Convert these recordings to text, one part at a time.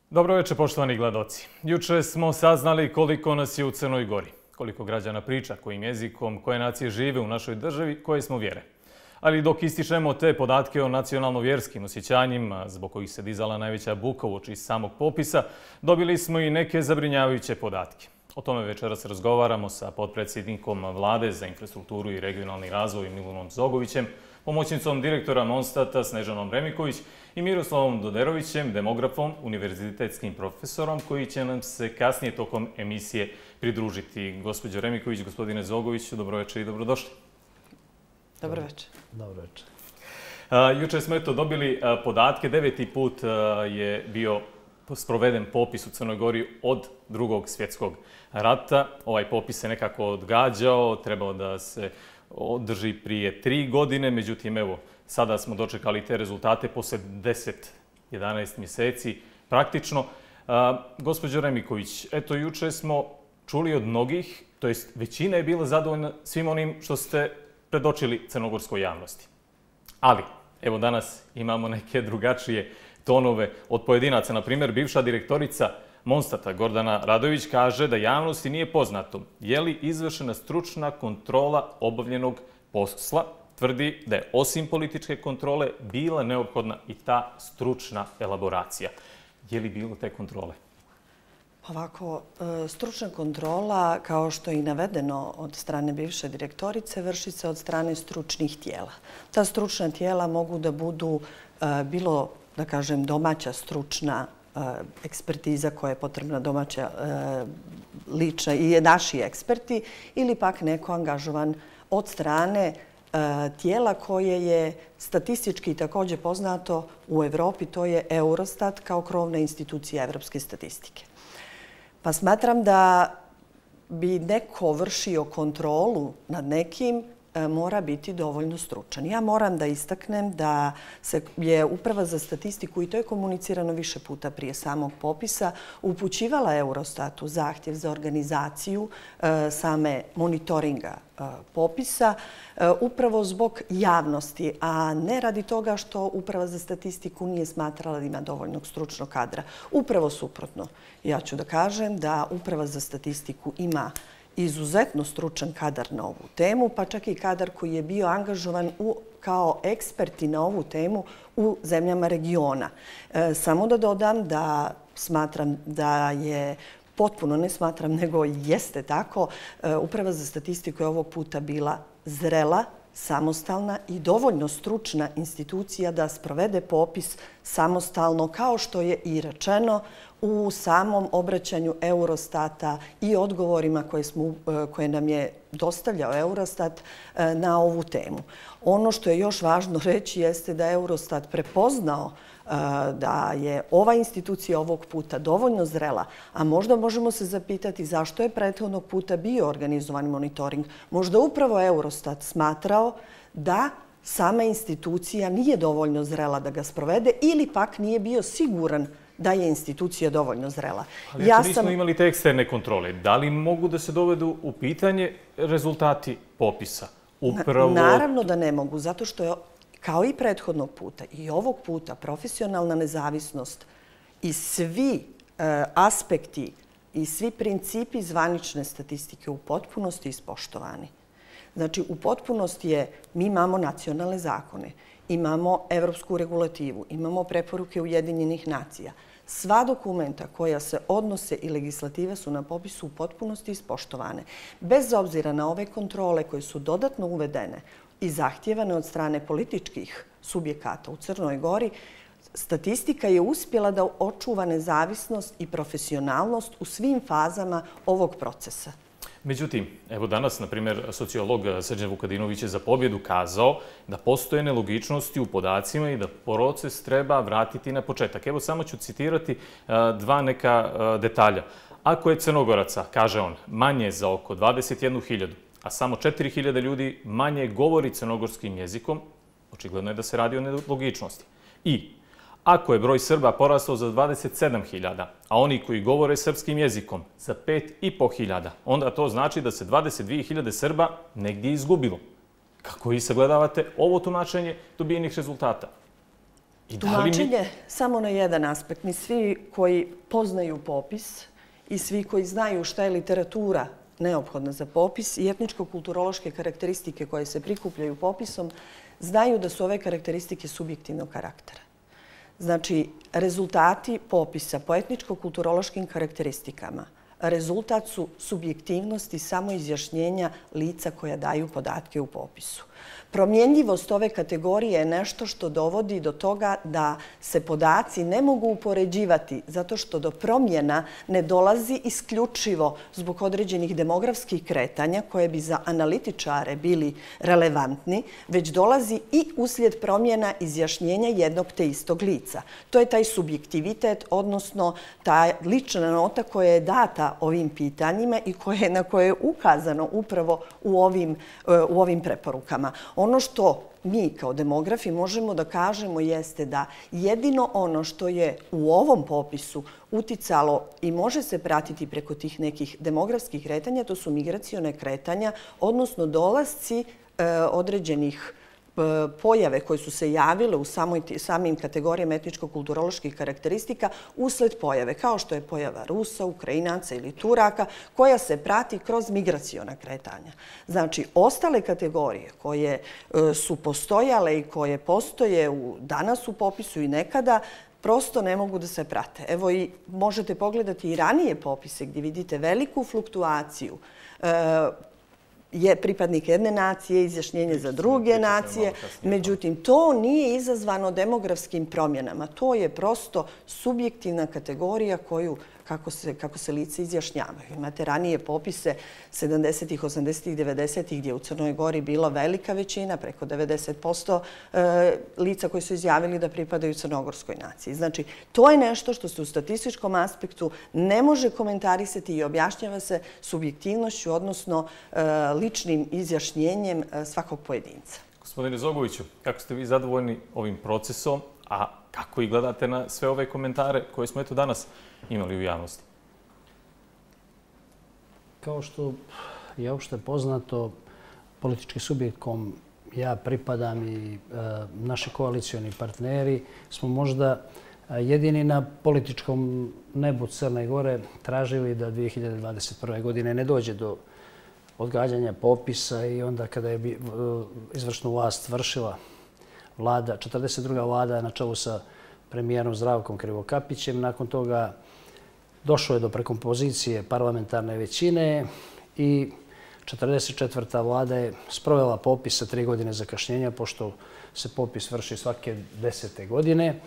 Dobro večer, poštovani gledaoci. Juče smo saznali koliko nas je u Crnoj Gori, koliko građana priča, kojim jezikom, koje nacije žive u našoj državi, koje smo vjere. Ali dok ističemo te podatke o nacionalno-vjerskim osjećanjima, zbog kojih se dizala najveća buka uoči samog popisa, dobili smo i neke zabrinjavajuće podatke. O tome večeras razgovaramo sa potpredsjednikom Vlade za infrastrukturu i regionalni razvoj Milunom Zogovićem, pomoćnicom direktora Monstata Snežanom Remiković i Miroslavom Doderovićem, demografom, univerzitetskim profesorom, koji će nam se kasnije tokom emisije pridružiti. Gospođo Remiković, gospodine Zogović, dobro večer i dobrodošli. Dobro večer. Dobro večer. Juče smo dobili podatke. 9. put je bio sproveden popis u Crnoj Gori od Drugog svjetskog rata. Ovaj popis se nekako odgađao, trebao da se održi prije 3 godine, međutim, evo, sada smo dočekali te rezultate posle 10-11 mjeseci praktično. Gospođo Remiković, eto, juče smo čuli od mnogih, to jest većina je bila zadovoljna svim onim što ste predočili crnogorskoj javnosti. Ali, evo, danas imamo neke drugačije tonove od pojedinaca. Na primjer, bivša direktorica Monstata Gordana Radojević kaže da javnosti nije poznato je li izvršena stručna kontrola obavljenog posla. Tvrdi da je osim političke kontrole bila neophodna i ta stručna elaboracija. Je li bilo te kontrole? Ovako, stručna kontrola, kao što je i navedeno od strane bivše direktorice, vrši se od strane stručnih tijela. Ta stručna tijela mogu da budu bilo, da kažem, domaća stručna ekspertiza koja je potrebna, domaća lična i naši eksperti, ili pak neko angažovan od strane tijela koje je statistički također poznato u Evropi, to je Eurostat kao krovna institucija evropske statistike. Pa smatram da bi neko vršio kontrolu nad nekim mora biti dovoljno stručan. Ja moram da istaknem da je Uprava za statistiku, i to je komunicirano više puta prije samog popisa, upućivala Eurostatu zahtjev za organizaciju same monitoringa popisa upravo zbog javnosti, a ne radi toga što Uprava za statistiku nije smatrala da ima dovoljnog stručnog kadra. Upravo suprotno. Ja ću da kažem da Uprava za statistiku ima izuzetno stručan kadar na ovu temu, pa čak i kadar koji je bio angažovan kao eksperti na ovu temu u zemljama regiona. Samo da dodam da smatram da je potpuno, ne smatram, nego jeste tako, Uprava za statistiku je ovog puta bila zrela, samostalna i dovoljno stručna institucija da sprovede popis samostalno, kao što je i rečeno u samom obraćanju Eurostata i odgovorima koje nam je dostavljao Eurostat na ovu temu. Ono što je još važno reći jeste da je Eurostat prepoznao da je ova institucija ovog puta dovoljno zrela, a možda možemo se zapitati zašto je prethodnog puta bio organizovan monitoring. Možda upravo Eurostat smatrao da sama institucija nije dovoljno zrela da ga sprovede ili pak nije bio siguran da je institucija dovoljno zrela. Ali ako nismo imali te eksterne kontrole, da li mogu da se dovedu u pitanje rezultati popisa? Naravno da ne mogu, zato što je kao i prethodnog puta i ovog puta profesionalna nezavisnost i svi aspekti i svi principi zvanične statistike u potpunosti ispoštovani. Znači, u potpunosti je, mi imamo nacionalne zakone, imamo evropsku regulativu, imamo preporuke Ujedinjenih nacija. Sva dokumenta koja se odnose i legislative su na popisu u potpunosti ispoštovane. Bez obzira na ove kontrole koje su dodatno uvedene i zahtjevane od strane političkih subjekata u Crnoj Gori, statistika je uspjela da očuva nezavisnost i profesionalnost u svim fazama ovog procesa. Međutim, evo danas, na primjer, sociolog Srđan Vukadinović je za pobjedu kazao da postoje nelogičnosti u podacima i da proces treba vratiti na početak. Evo, samo ću citirati dva neka detalja. Ako je Crnogoraca, kaže on, manje za oko 21.000, a samo 4.000 ljudi manje govori crnogorskim jezikom, očigledno je da se radi o nelogičnosti. I ako je broj Srba porastao za 27.000, a oni koji govore srpskim jezikom za 5.500, onda to znači da se 22.000 Srba negdje izgubilo. Kako vi sagledavate ovo tumačenje dobijenih rezultata? Tumačenje samo na jedan aspekt. Mi svi koji poznaju popis i svi koji znaju šta je literatura neophodna za popis i etničko-kulturološke karakteristike koje se prikupljaju popisom, znaju da su ove karakteristike subjektivnog karaktera. Znači, rezultati popisa po etničko-kulturološkim karakteristikama rezultat su subjektivnosti samoizjašnjenja lica koja daju podatke u popisu. Promjenjivost ove kategorije je nešto što dovodi do toga da se podaci ne mogu upoređivati zato što do promjena ne dolazi isključivo zbog određenih demografskih kretanja koje bi za analitičare bili relevantni, već dolazi i uslijed promjena izjašnjenja jednog te istog lica. To je taj subjektivitet, odnosno ta lična nota koja je data ovim pitanjima i na koje je ukazano upravo u ovim preporukama. Ono što mi kao demografi možemo da kažemo jeste da jedino ono što je u ovom popisu uticalo i može se pratiti preko tih nekih demografskih kretanja, to su migracione kretanja, odnosno dolasci određenih pojave koje su se javile u samim kategorijama etničko-kulturoloških karakteristika usled pojave, kao što je pojava Rusa, Ukrajinaca ili Turaka, koja se prati kroz migraciona kretanja. Znači, ostale kategorije koje su postojale i koje postoje danas u popisu i nekada, prosto ne mogu da se prate. Evo i možete pogledati i ranije popise gdje vidite veliku fluktuaciju je pripadnik jedne nacije, izjašnjenje za druge nacije. Međutim, to nije izazvano demografskim promjenama. To je prosto subjektivna kategorija koju, kako se lice izjašnjavaju. Imate ranije popise 70-ih, 80-ih, 90-ih gdje je u Crnoj Gori bila velika većina, preko 90% lica koji su izjavili da pripadaju crnogorskoj naciji. Znači, to je nešto što se u statističkom aspektu ne može komentarisati i objašnjava se subjektivnošću, odnosno ličnim izjašnjenjem svakog pojedinca. Gospodine Zogoviću, kako ste vi zadovoljni ovim procesom, a kako i gledate na sve ove komentare koje smo eto danas imali u javnosti? Kao što je opšte poznato, politički subjekt kom ja pripadam i naši koalicioni partneri smo možda jedini na političkom nebu Crne Gore tražili da 2021. godine ne dođe do odgađanja popisa i onda kada je izvršnu vlast vršila vlada, 42. vlada na čelu sa premijerom Zdravkom Krivokapićem. Nakon toga došlo je do prekompozicije parlamentarne većine i 44. vlada je sprovela popis sa 3 godine zakašnjenja, pošto se popis vrši svake 10. godine.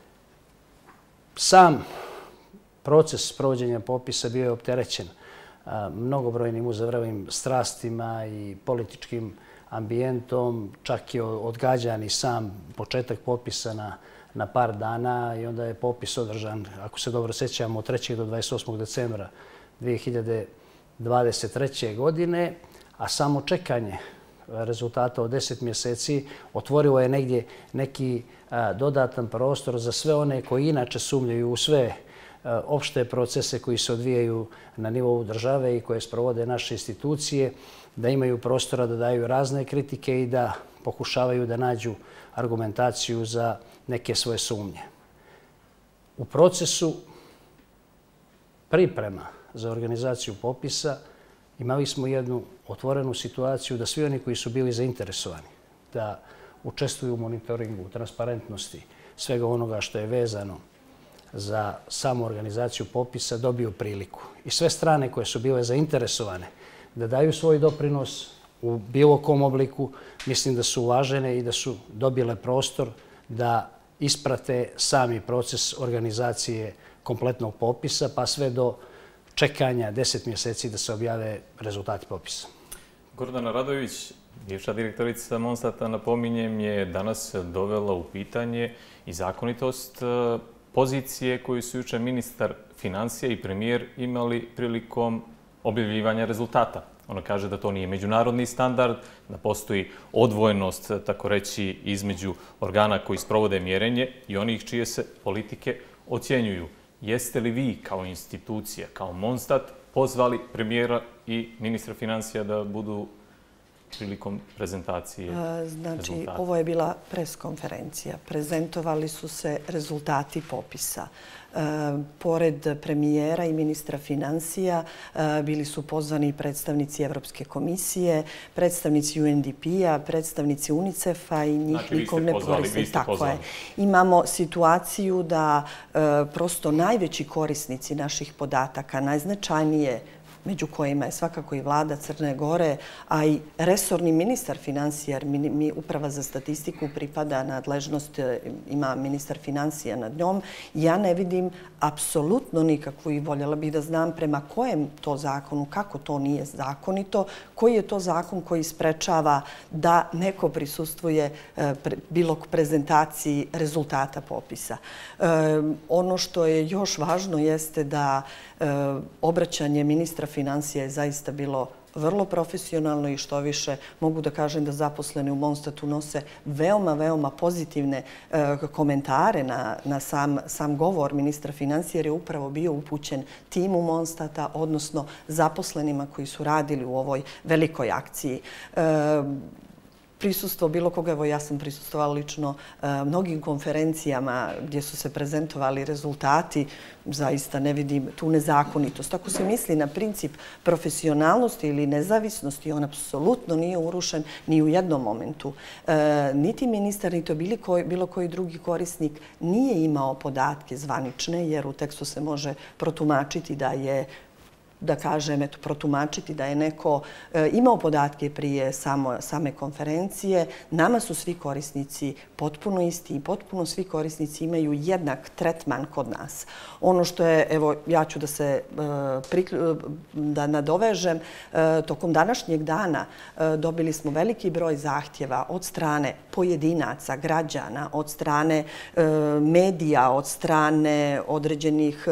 Sam proces provođenja popisa bio je opterećen mnogobrojnim uzavravim strastima i političkim ambijentom, čak je odgađan i sam početak popisa na par dana i onda je popis održan, ako se dobro sjećamo, od 3. do 28. decembra 2023. godine, a samo čekanje rezultata od 10 mjeseci otvorilo je negdje neki dodatan prostor za sve one koji inače sumnjaju u sve opšte procese koji se odvijaju na nivou države i koje sprovode naše institucije, da imaju prostora da daju razne kritike i da pokušavaju da nađu argumentaciju za neke svoje sumnje. U procesu priprema za organizaciju popisa imali smo jednu otvorenu situaciju da svi oni koji su bili zainteresovani da učestvuju u monitoringu, u transparentnosti, svega onoga što je vezano za samu organizaciju popisa dobiju priliku. I sve strane koje su bile zainteresovane da daju svoj doprinos u bilo kom obliku, mislim da su uvažene i da su dobile prostor da isprate sami proces organizacije kompletnog popisa, pa sve do čekanja 10 mjeseci da se objave rezultati popisa. Gordana Radojević, bivša direktorica Monstata, napominjem, je danas dovela u pitanje i zakonitost pozicije koju su jučer ministar financija i premijer imali prilikom objavljivanja rezultata. Ona kaže da to nije međunarodni standard, da postoji odvojenost, tako reći, između organa koji sprovode mjerenje i onih čije se politike ocjenjuju. Jeste li vi kao institucija, kao Monstat, pozvali premijera i ministra financija da budu prilikom prezentacije rezultata? Znači, ovo je bila preskonferencija. Prezentovali su se rezultati popisa. Pored premijera i ministra financija bili su pozvani predstavnici Evropske komisije, predstavnici UNDP-a, predstavnici UNICEF-a i njih nikom ne koristim. Tako je. Imamo situaciju da prosto najveći korisnici naših podataka, najznačajnije među kojima je svakako i vlada Crne Gore, a i resorni ministar financija, jer mi Uprava za statistiku pripada nadležnost, ima ministar financija nad njom. Ja ne vidim apsolutno nikakvu i voljela bih da znam prema kojem to zakonu, kako to nije zakonito, koji je to zakon koji sprečava da neko prisustvuje bilo prezentaciji rezultata popisa. Ono što je još važno jeste da obraćanje ministra financija je zaista bilo vrlo profesionalno i što više mogu da kažem da zaposleni u Mondstatu nose veoma, veoma pozitivne komentare na sam govor ministra financija jer je upravo bio upućen timu Mondstata, odnosno zaposlenima koji su radili u ovoj velikoj akciji. Prisustvo bilo koga, evo ja sam prisustvovala lično mnogim konferencijama gdje su se prezentovali rezultati, zaista ne vidim tu nezakonitost. Ako se misli na princip profesionalnosti ili nezavisnosti, on apsolutno nije urušen ni u jednom momentu. Niti ministar, niti bilo koji drugi korisnik nije imao podatke zvanične, jer u tekstu se može protumačiti da je protumačiti da je neko imao podatke prije same konferencije. Nama su svi korisnici potpuno isti i potpuno svi korisnici imaju jednak tretman kod nas. Ono što je, evo, ja ću da nadovežem, tokom današnjeg dana dobili smo veliki broj zahtjeva od strane pojedinaca, građana, od strane medija, od strane određenih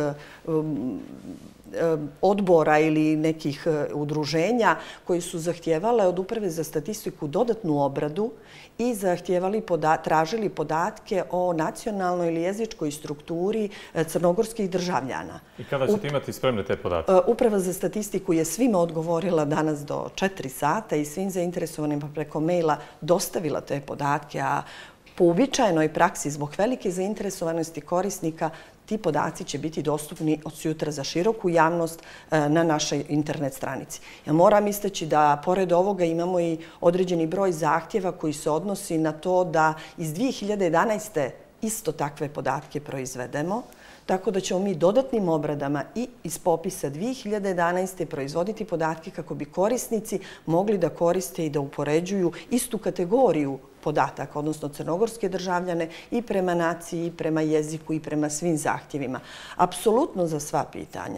odbora ili nekih udruženja koji su zahtijevale od Uprave za statistiku dodatnu obradu i tražili podatke o nacionalnoj ili jezičkoj strukturi crnogorskih državljana. I kada ćete imati spremne te podatke? Uprava za statistiku je svima odgovorila danas do 4 sata i svim zainteresovanima preko maila dostavila te podatke, a po uobičajenoj praksi zbog velike zainteresovanosti korisnika ti podaci će biti dostupni od sutra za široku javnost na našoj internet stranici. Ja moram istaći da pored ovoga imamo i određeni broj zahtjeva koji se odnosi na to da iz 2011. isto takve podatke proizvedemo, tako da ćemo mi dodatnim obradama i iz popisa 2011. proizvoditi podatke kako bi korisnici mogli da koriste i da upoređuju istu kategoriju podataka, odnosno crnogorske državljane i prema naciji, i prema jeziku, i prema svim zahtjevima. Apsolutno za sva pitanja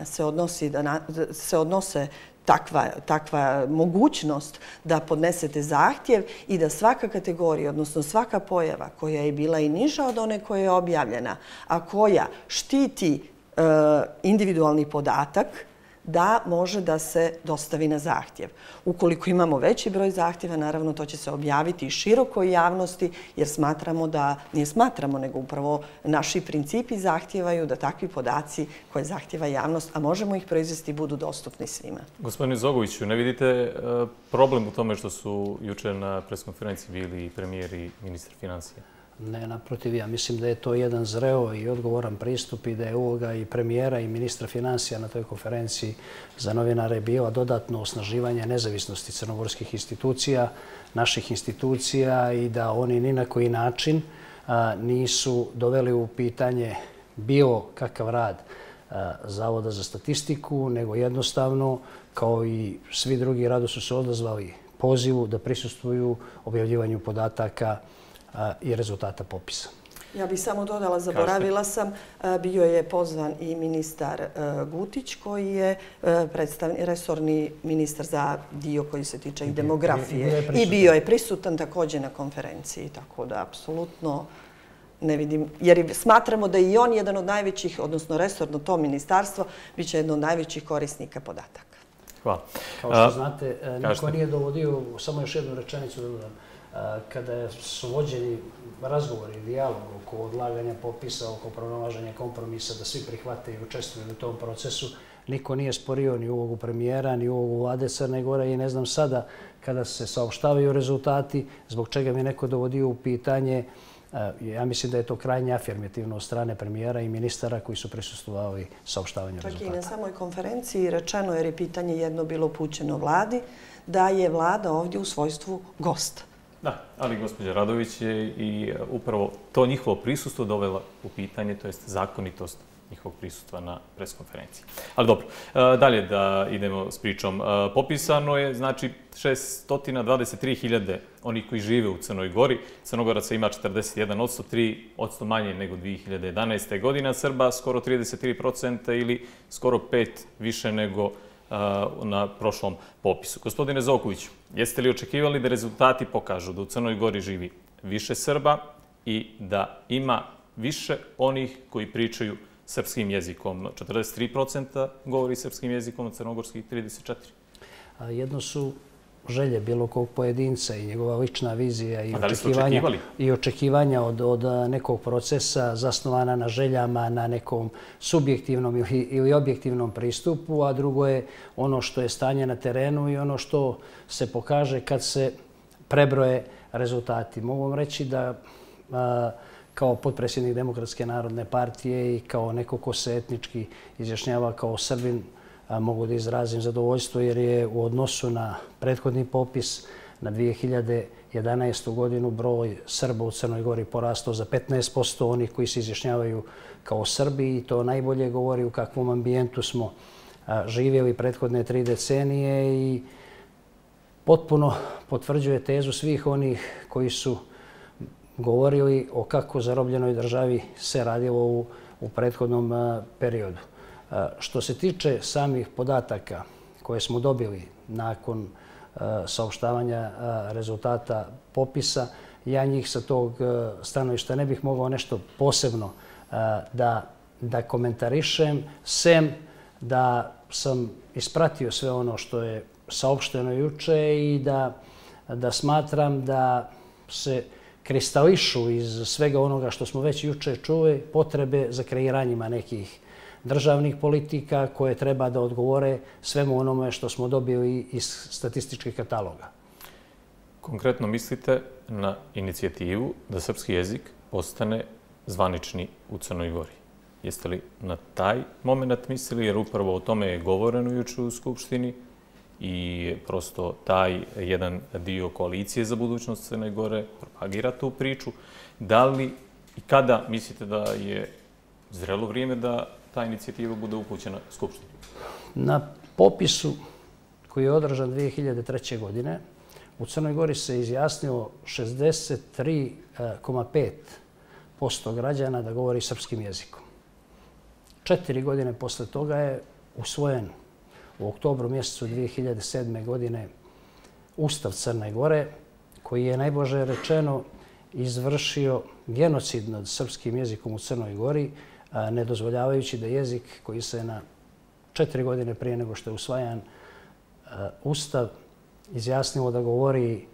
se odnose takva mogućnost da podnesete zahtjev i da svaka kategorija, odnosno svaka pojava koja je bila i niža od one koja je objavljena, a koja štiti individualni podatak, da može da se dostavi na zahtjev. Ukoliko imamo veći broj zahtjeva, naravno to će se objaviti i širokoj javnosti, jer nije smatramo, nego upravo naši principi zahtijevaju da takvi podaci koje zahtjeva javnost, a možemo ih proizvesti, budu dostupni svima. Gospodine Zogoviću, ne vidite problem u tome što su jučer na preskonferenciji bili premijer i ministar financija? Ne, naprotiv, ja mislim da je to jedan zreo i odgovoran pristup i da je uloga i premijera i ministra financija na toj konferenciji za novinare bila dodatno osnaživanje nezavisnosti crnogorskih institucija, naših institucija i da oni ni na koji način nisu doveli u pitanje bilo kakav rad Zavoda za statistiku, nego jednostavno, kao i svi drugi, rado su se odazvali pozivu da prisustvuju objavljivanju podataka i rezultata popisa. Ja bih samo dodala, zaboravila sam, bio je pozvan i ministar Gutić koji je resorni ministar za dio koji se tiče i demografije i bio je prisutan također na konferenciji, tako da apsolutno ne vidim, jer smatramo da je i on jedan od najvećih, odnosno resorno to ministarstvo, bit će jedno od najvećih korisnika podataka. Hvala. Kao što znate, niko nije dovodio, samo još jednu rečenicu da dodam, kada su vođeni razgovori, dijalog oko odlaganja popisa, oko pronalaženja kompromisa, da svi prihvate i učestvuju u tom procesu, niko nije sporio ni ulogu premijera, ni ulogu vlade Crne Gore i ne znam sada kada se saopštavaju rezultati, zbog čega mi neko dovodio u pitanje. Ja mislim da je to krajnje afirmativno od strane premijera i ministara koji su prisustvovali saopštavanju rezultata. Čak i na samoj konferenciji rečeno, jer je pitanje jedno bilo upućeno vladi, da je vlada ovdje u svojstvu gosta. Da, ali gospođa Radović je i upravo to njihovo prisustvo dovela u pitanje, to jest zakonitost njihovog prisustva na preskonferenciji. Ali dobro, dalje da idemo s pričom. Popisano je, znači, 623.000 onih koji žive u Crnoj Gori. Crnogoraca ima 41%, 3% manje nego 2011. godina. Srba skoro 33% ili skoro 5% više nego na prošlom popisu. Gospodine Zokoviću, jeste li očekivali da rezultati pokažu da u Crnoj Gori živi više Srba i da ima više onih koji pričaju srpskim jezikom? 43% govori srpskim jezikom, crnogorskih 34%. Jedno su želje bilo kog pojedinca i njegova lična vizija i očekivanja od nekog procesa zasnovana na željama, na nekom subjektivnom ili objektivnom pristupu, a drugo je ono što je stanje na terenu i ono što se pokaže kad se prebroje rezultati. Mogu vam reći da kao potpredsjednik Demokratske narodne partije i kao neko ko se etnički izjašnjava kao Srbin, mogu da izrazim zadovoljstvo jer je u odnosu na prethodni popis na 2011. godinu broj Srba u Crnoj Gori porastao za 15%, onih koji se izjašnjavaju kao Srbi, i to najbolje govori u kakvom ambijentu smo živjeli prethodne 3 decenije i potpuno potvrđuje tezu svih onih koji su govorili o kako zarobljenoj državi se radilo u prethodnom periodu. Što se tiče samih podataka koje smo dobili nakon saopštavanja rezultata popisa, ja njih sa tog stanovišta ne bih mogao nešto posebno da komentarišem, sem da sam ispratio sve ono što je saopšteno juče i da smatram da se kristališu iz svega onoga što smo već juče čuli potrebe za kreiranjima nekih državnih politika koje treba da odgovore svemu onome što smo dobili iz statističkih kataloga. Konkretno mislite na inicijativu da srpski jezik postane zvanični u Crnoj Gori. Jeste li na taj moment mislili, jer upravo o tome je govoreno juče u Skupštini i prosto taj jedan dio koalicije za budućnost Crne Gore propagira tu priču. Da li i kada mislite da je zrelo vrijeme da ta inicijativa bude upućena Skupštini? Na popisu koji je održan 2003. godine u Crnoj Gori se izjasnilo 63,5% građana da govori srpskim jezikom. 4 godine posle toga je usvojen u oktobru mjesecu 2007. godine Ustav Crne Gore, koji je najblaže rečeno izvršio genocid nad srpskim jezikom u Crnoj Gori, ne dozvoljavajući da jezik koji se na 4 godine prije nego što je usvajan Ustav izjasnilo da govori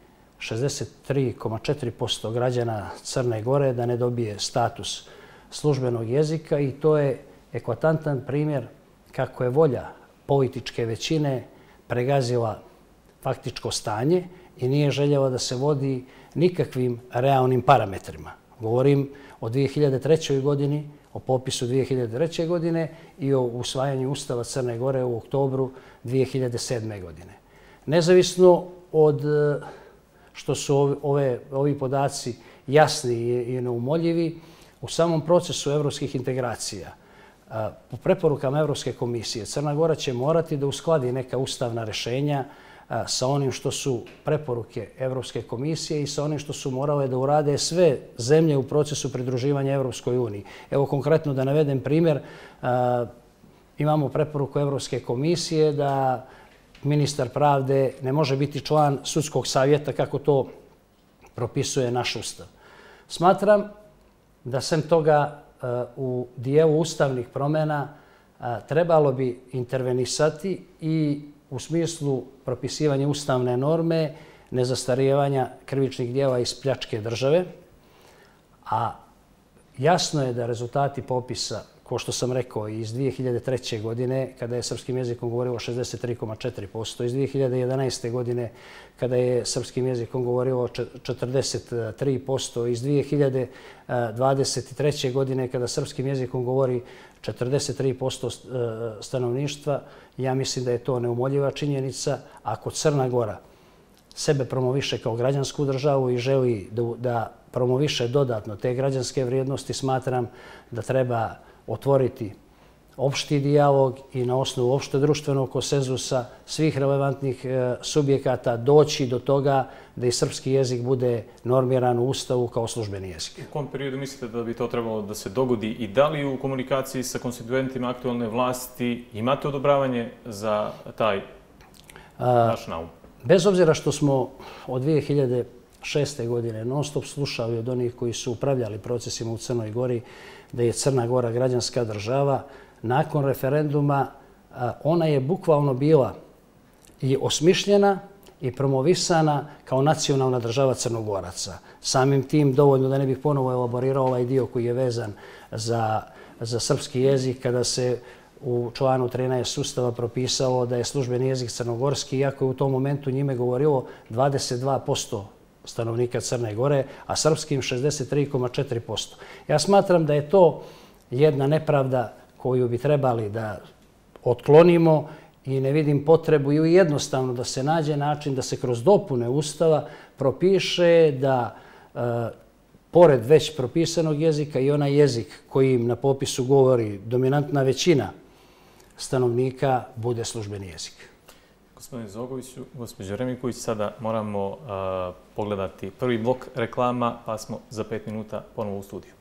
63,4% građana Crne Gore, da ne dobije status službenog jezika, i to je eklatantan primjer kako je volja političke većine pregazila faktičko stanje i nije željela da se vodi nikakvim realnim parametrima. Govorim o 2003. godini, o popisu 2003. godine i o usvajanju Ustava Crne Gore u oktobru 2007. godine. Nezavisno od što su ovi podaci jasni i neumoljivi, u samom procesu evropskih integracija, po preporukama Evropske komisije, Crna Gora će morati da uskladi neka ustavna rešenja sa onim što su preporuke Evropske komisije i sa onim što su morale da urade sve zemlje u procesu pridruživanja Evropskoj uniji. Evo konkretno da navedem primjer, imamo preporuku Evropske komisije da ministar pravde ne može biti član sudskog savjeta kako to propisuje naš Ustav. Smatram da sem toga u dijelu ustavnih promjena trebalo bi intervenisati i u smislu propisivanja ustavne norme nezastarijevanja krivičnih djela iz pljačke države, a jasno je da rezultati popisa kao što sam rekao, iz 2003. godine, kada je srpskim jezikom govorilo 63,4%, iz 2011. godine, kada je srpskim jezikom govorilo 43%, iz 2023. godine, kada srpskim jezikom govori 43% stanovništva, ja mislim da je to neumoljiva činjenica. Ako Crna Gora sebe promoviše kao građansku državu i želi da promoviše dodatno te građanske vrijednosti, smatram da treba otvoriti opšti dijalog i na osnovu opšte društvenog konsenzusa svih relevantnih subjekata doći do toga da i srpski jezik bude normiran u Ustavu kao službeni jezik. U kom periodu mislite da bi to trebalo da se dogodi i da li u komunikaciji sa konstituentima aktualne vlasti imate odobravanje za taj naš naum? Bez obzira što smo od 2006. godine non stop slušali od onih koji su upravljali procesima u Crnoj Gori da je Crna Gora građanska država, nakon referenduma ona je bukvalno bila i osmišljena i promovisana kao nacionalna država Crnogoraca. Samim tim, dovoljno da ne bih ponovo elaborirao ovaj dio koji je vezan za srpski jezik, kada se u članu 13 Ustava propisalo da je službeni jezik crnogorski, iako je u tom momentu njime govorilo 22% stanovnika Crne Gore, a srpskim 63,4%. Ja smatram da je to jedna nepravda koju bi trebali da otklonimo i ne vidim potrebu ili jednostavno da se nađe način da se kroz dopune Ustava propiše da pored već propisanog jezika i onaj jezik kojim na popisu govori dominantna većina stanovnika bude službeni jezik. Gospodine Zogoviću, gospođo Remiković, sada moramo pogledati prvi blok reklama, pa smo za 5 minuta ponovo u studiju.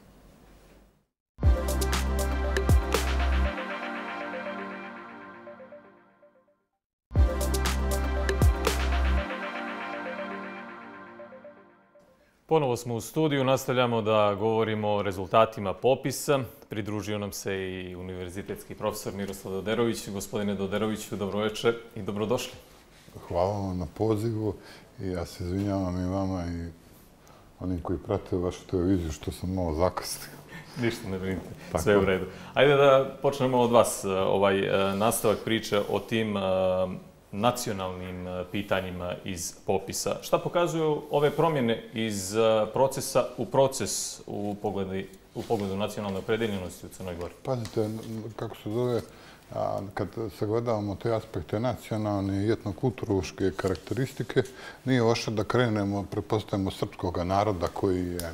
Ponovo smo u studiju, nastavljamo da govorimo o rezultatima popisa. Pridružio nam se i univerzitetski profesor Miroslav Doderović. Gospodine Doderoviću, dobroveče i dobrodošli. Hvala vam na pozivu i ja se izvinjavam i vama i onim koji prate vašu televiziju što sam malo zakasnio. Ništa ne brinite, sve u redu. Ajde da počnemo od vas ovaj nastavak priče o tim nacionalnim pitanjima iz popisa. Šta pokazuju ove promjene iz procesa u proces u pogledu nacionalne opredeljenosti u Crnoj Gori? Pazite, kako se zove, kad sagledavamo te aspekte nacionalne i etnokulturološke karakteristike, nije loše da krenemo, pretpostavimo, srpskog naroda koji je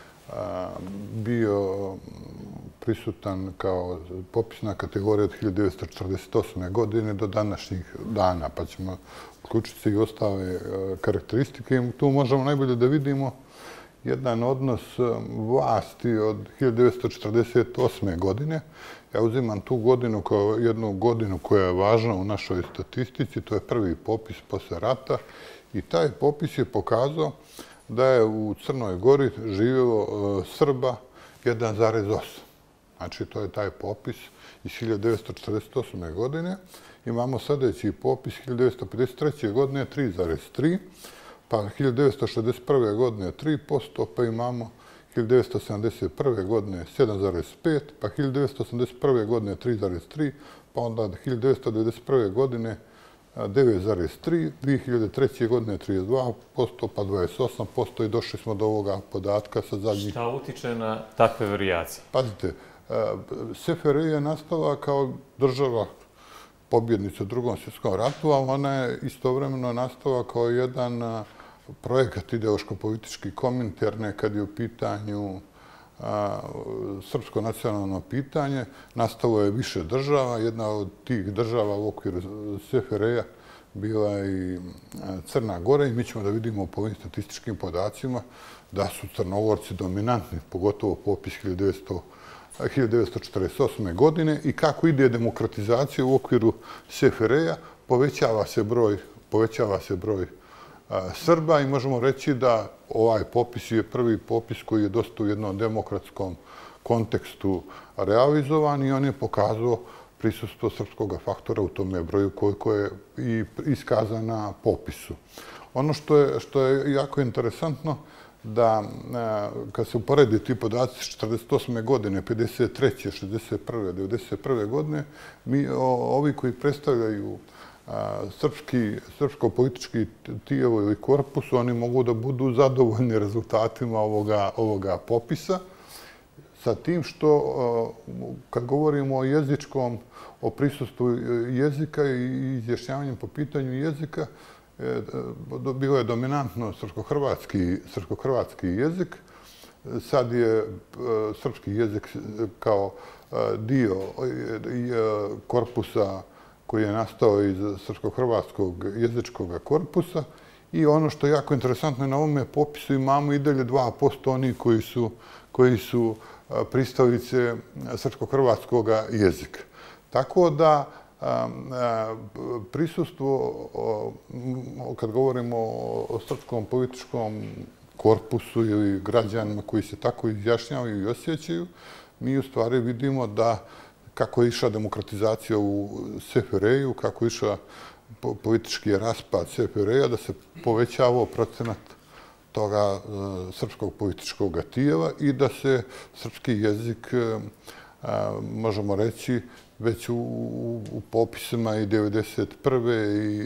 bio prisutan kao popisna kategorija od 1948. godine do današnjih dana, pa ćemo uključiti i ostale karakteristike. Tu možemo najbolje da vidimo jedan odnos vlasti od 1948. godine. Ja uzimam tu godinu kao jednu godinu koja je važna u našoj statistici. To je prvi popis posle rata i taj popis je pokazao da je u Crnoj Gori živjelo Srba 1,8. Znači, to je taj popis iz 1948. godine. Imamo sljedeći popis 1953. godine 3,3, pa 1961. godine 3%, pa imamo 1971. godine 7,5, pa 1981. godine 3,3, pa onda 1991. godine 9,3, 2003. godine 32%, pa 28% i došli smo do ovoga podatka sa zadnjih... Šta utiče na takve varijacije? Pazite, SFRJ je nastala kao država pobjednica u Drugom svjetskom ratu, ali ona je istovremeno nastala kao jedan projekat ideološko-politički kominterne kad je u pitanju srpsko nacionalno pitanje. Nastalo je više država. Jedna od tih država u okviru SFRJ-a bila je i Crna Gora i mi ćemo da vidimo po ovim statističkim podacima da su Crnogorci dominantni, pogotovo popis 1948. godine i kako ide demokratizacija u okviru SFRJ-a, povećava se broj Srba i možemo reći da ovaj popis je prvi popis koji je dosta u jednom demokratskom kontekstu realizovan i on je pokazao prisustvo srpskog faktora u tome broju koliko je i iskazano na popisu. Ono što je jako interesantno da kad se uporedi ti podaci 48. godine, 53. 61. 91. godine, ovi koji predstavljaju srpsko-politički tijelo ili korpus, oni mogu da budu zadovoljni rezultatima ovoga popisa. Sa tim što, kad govorimo o jezičkom, o prisustvu jezika i izjašnjavanjem po pitanju jezika, bilo je dominantno srpsko-hrvatski jezik. Sad je srpski jezik kao dio korpusa koji je nastao iz srpsko-hrvatskog jezičkog korpusa. I ono što je jako interesantno na ovome popisu, imamo i dalje 2% onih koji su pristalice srpsko-hrvatskog jezika. Tako da prisustvo, kad govorimo o srpskom političkom korpusu ili građanima koji se tako izjašnjavaju i osjećaju, mi u stvari vidimo da kako je išla demokratizacija u SFRJ-u, kako je išla politički raspad SFRJ-a, da se povećavao procenat toga srpskog političkog tijela i da se srpski jezik, možemo reći, već u popisima i 1991. i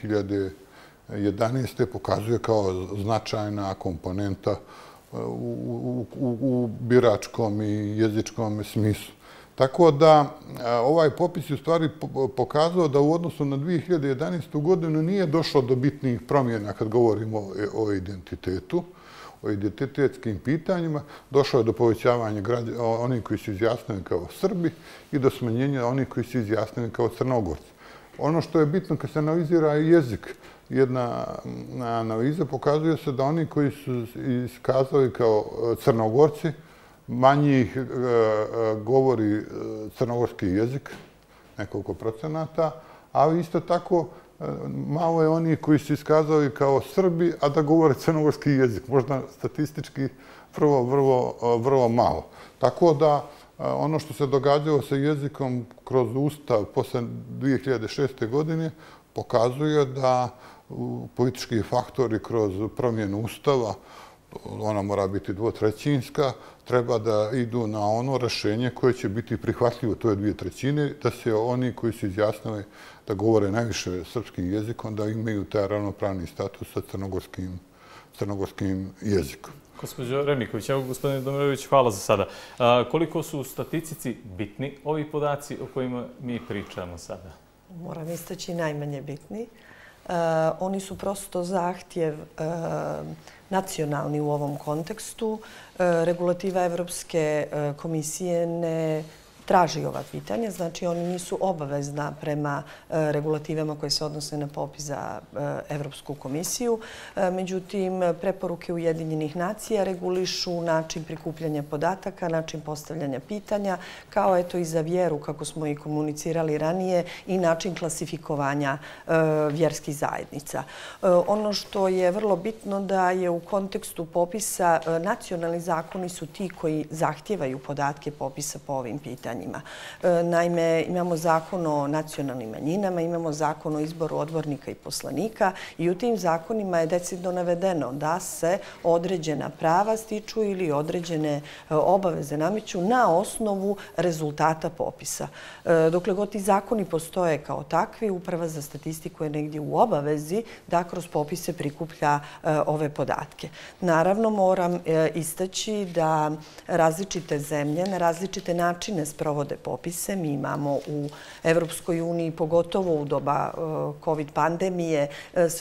2011. pokazuje kao značajna komponenta u biračkom i jezičkom smislu. Tako da ovaj popis je u stvari pokazao da u odnosu na 2011. godinu nije došlo do bitnih promjena kad govorimo o identitetu, o identitetskim pitanjima. Došlo je do povećavanja onih koji se izjasnili kao Srbi i do smanjenja onih koji se izjasnili kao Crnogorci. Ono što je bitno kad se analizira jezik, jedna analiza pokazuje se da oni koji su iskazali kao Crnogorci, manje ih govori crnogorski jezik, nekoliko procenata, ali isto tako malo je onih koji su iskazali kao Srbi, a da govore crnogorski jezik. Možda statistički vrlo malo. Tako da ono što se događalo sa jezikom kroz Ustav posle 2006. godine pokazuje da politički faktori kroz promjenu Ustava, ona mora biti dvotrećinska, treba da idu na ono rešenje koje će biti prihvatljivo, to je 2/3, da se oni koji su izjasnili da govore najviše srpskim jezikom, da imaju taj ravnopravni status sa crnogorskim jezikom. Gospođo Remiković, evo gospodine Domirović, hvala za sada. Koliko su statistici bitni ovi podaci o kojima mi pričamo sada? Moram istaći najmanje bitni. Oni su prosto zahtjev nacionalni u ovom kontekstu. Regulativa Evropske komisije ne traži ova pitanja, znači oni nisu obavezna prema regulativama koje se odnose na popis za Evropsku komisiju. Međutim, preporuke Ujedinjenih nacija regulišu način prikupljanja podataka, način postavljanja pitanja, kao eto i za vjeru, kako smo i komunicirali ranije, i način klasifikovanja vjerskih zajednica. Ono što je vrlo bitno da je u kontekstu popisa nacionalni zakoni su ti koji zahtijevaju podatke popisa po ovim pitanjima. Naime, imamo zakon o nacionalnim manjinama, imamo zakon o izboru odbornika i poslanika i u tim zakonima je decidno navedeno da se određena prava stiču ili određene obaveze nameću na osnovu rezultata popisa. Dokle god ti zakoni postoje kao takvi, Uprava za statistiku je negdje u obavezi da kroz popise prikuplja ove podatke. Naravno, moram istaći da različite zemlje na različite načine sprovode popise. Mi imamo u Evropskoj uniji, pogotovo u doba COVID pandemije,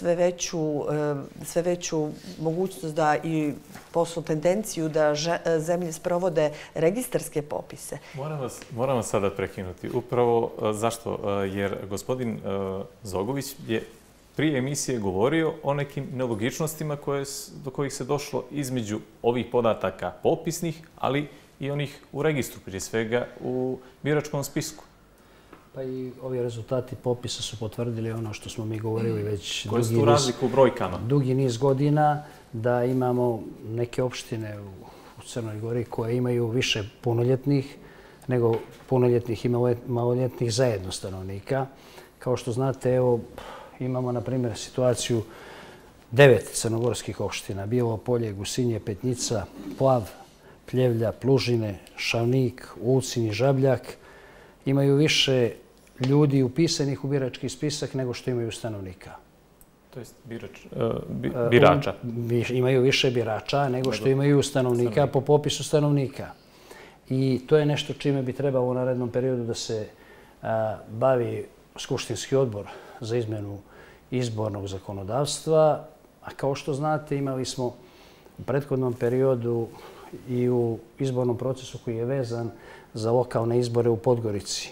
sve veću mogućnost da i poslu tendenciju da zemlje sprovode registarske popise. Moram vas sada prekinuti. Upravo zašto? Jer gospodin Zogović je prije emisije govorio o nekim nelogičnostima do kojih se došlo između ovih podataka popisnih, ali i onih u registru, prije svega u biračkom spisku. Pa i ovi rezultati popisa su potvrdili ono što smo mi govorili već koje su tu razliku u brojkama? Dugi niz godina, da imamo neke opštine u Crnoj Gori koje imaju više punoljetnih nego punoljetnih i maloljetnih zajedno stanovnika. Kao što znate, evo, imamo, na primjer, situaciju 9 crnogorskih opština. Bijelovo Polje, Gusinje, Petnica, Plav, Pljevlja, Plužine, Šavnik, Ulcin i Žabljak imaju više ljudi upisanih u birački spisak nego što imaju stanovnika. To jest birača. Imaju više birača nego što imaju stanovnika po popisu stanovnika. I to je nešto čime bi trebalo u narednom periodu da se bavi Skupštinski odbor za izmjenu izbornog zakonodavstva. A kao što znate, imali smo u prethodnom periodu i u izbornom procesu koji je vezan za lokalne izbore u Podgorici.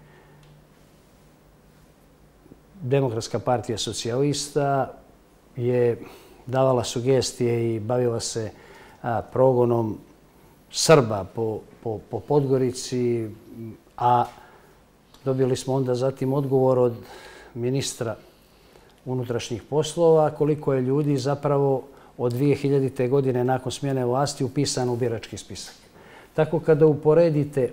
Demokratska partija socijalista je davala sugestije i bavila se progonom Srba po Podgorici, a dobili smo onda zatim odgovor od ministra unutrašnjih poslova koliko je ljudi zapravo od 2000. godine nakon smjene vlasti upisano u birački spisak. Tako kada uporedite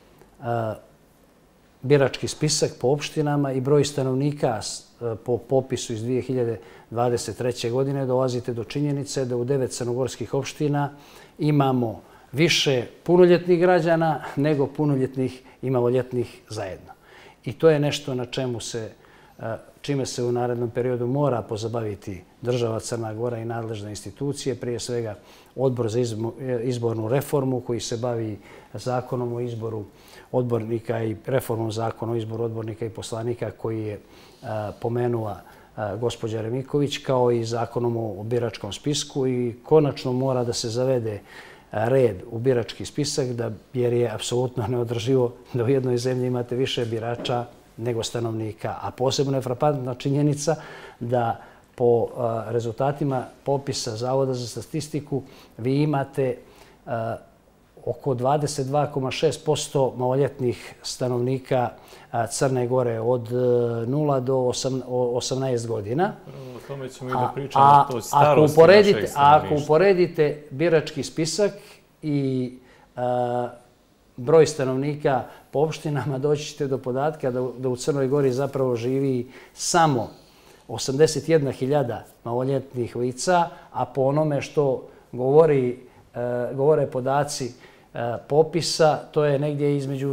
birački spisak po opštinama i broj stanovnika po popisu iz 2023. godine, dolazite do činjenice da u 9 crnogorskih opština imamo više punoljetnih građana nego punoljetnih i maloljetnih zajedno. I to je nešto na čime se u narednom periodu mora pozabaviti država Crna Gora i nadležne institucije, prije svega Odbor za izbornu reformu koji se bavi zakonom o izboru odbornika i reformom zakona o izboru odbornika i poslanika koji je pomenula gospođa Remiković, kao i zakonom o biračkom spisku, i konačno mora da se zavede red u birački spisak jer je apsolutno neodrživo da u jednoj zemlji imate više birača nego stanovnika. A posebno je frapantna činjenica da po rezultatima popisa Zavoda za statistiku vi imate oko 22,6% maloljetnih stanovnika Crne Gore od 0 do 18 godina. O tome ćemo i da pričamo o toj starosti našeg stanovništva. Ako uporedite birački spisak i broj stanovnika po opštinama, doći ćete do podatka da u Crnoj Gori zapravo živi samo 81.000 maloljetnih lica, a po onome što govore podaci popisa, to je negdje između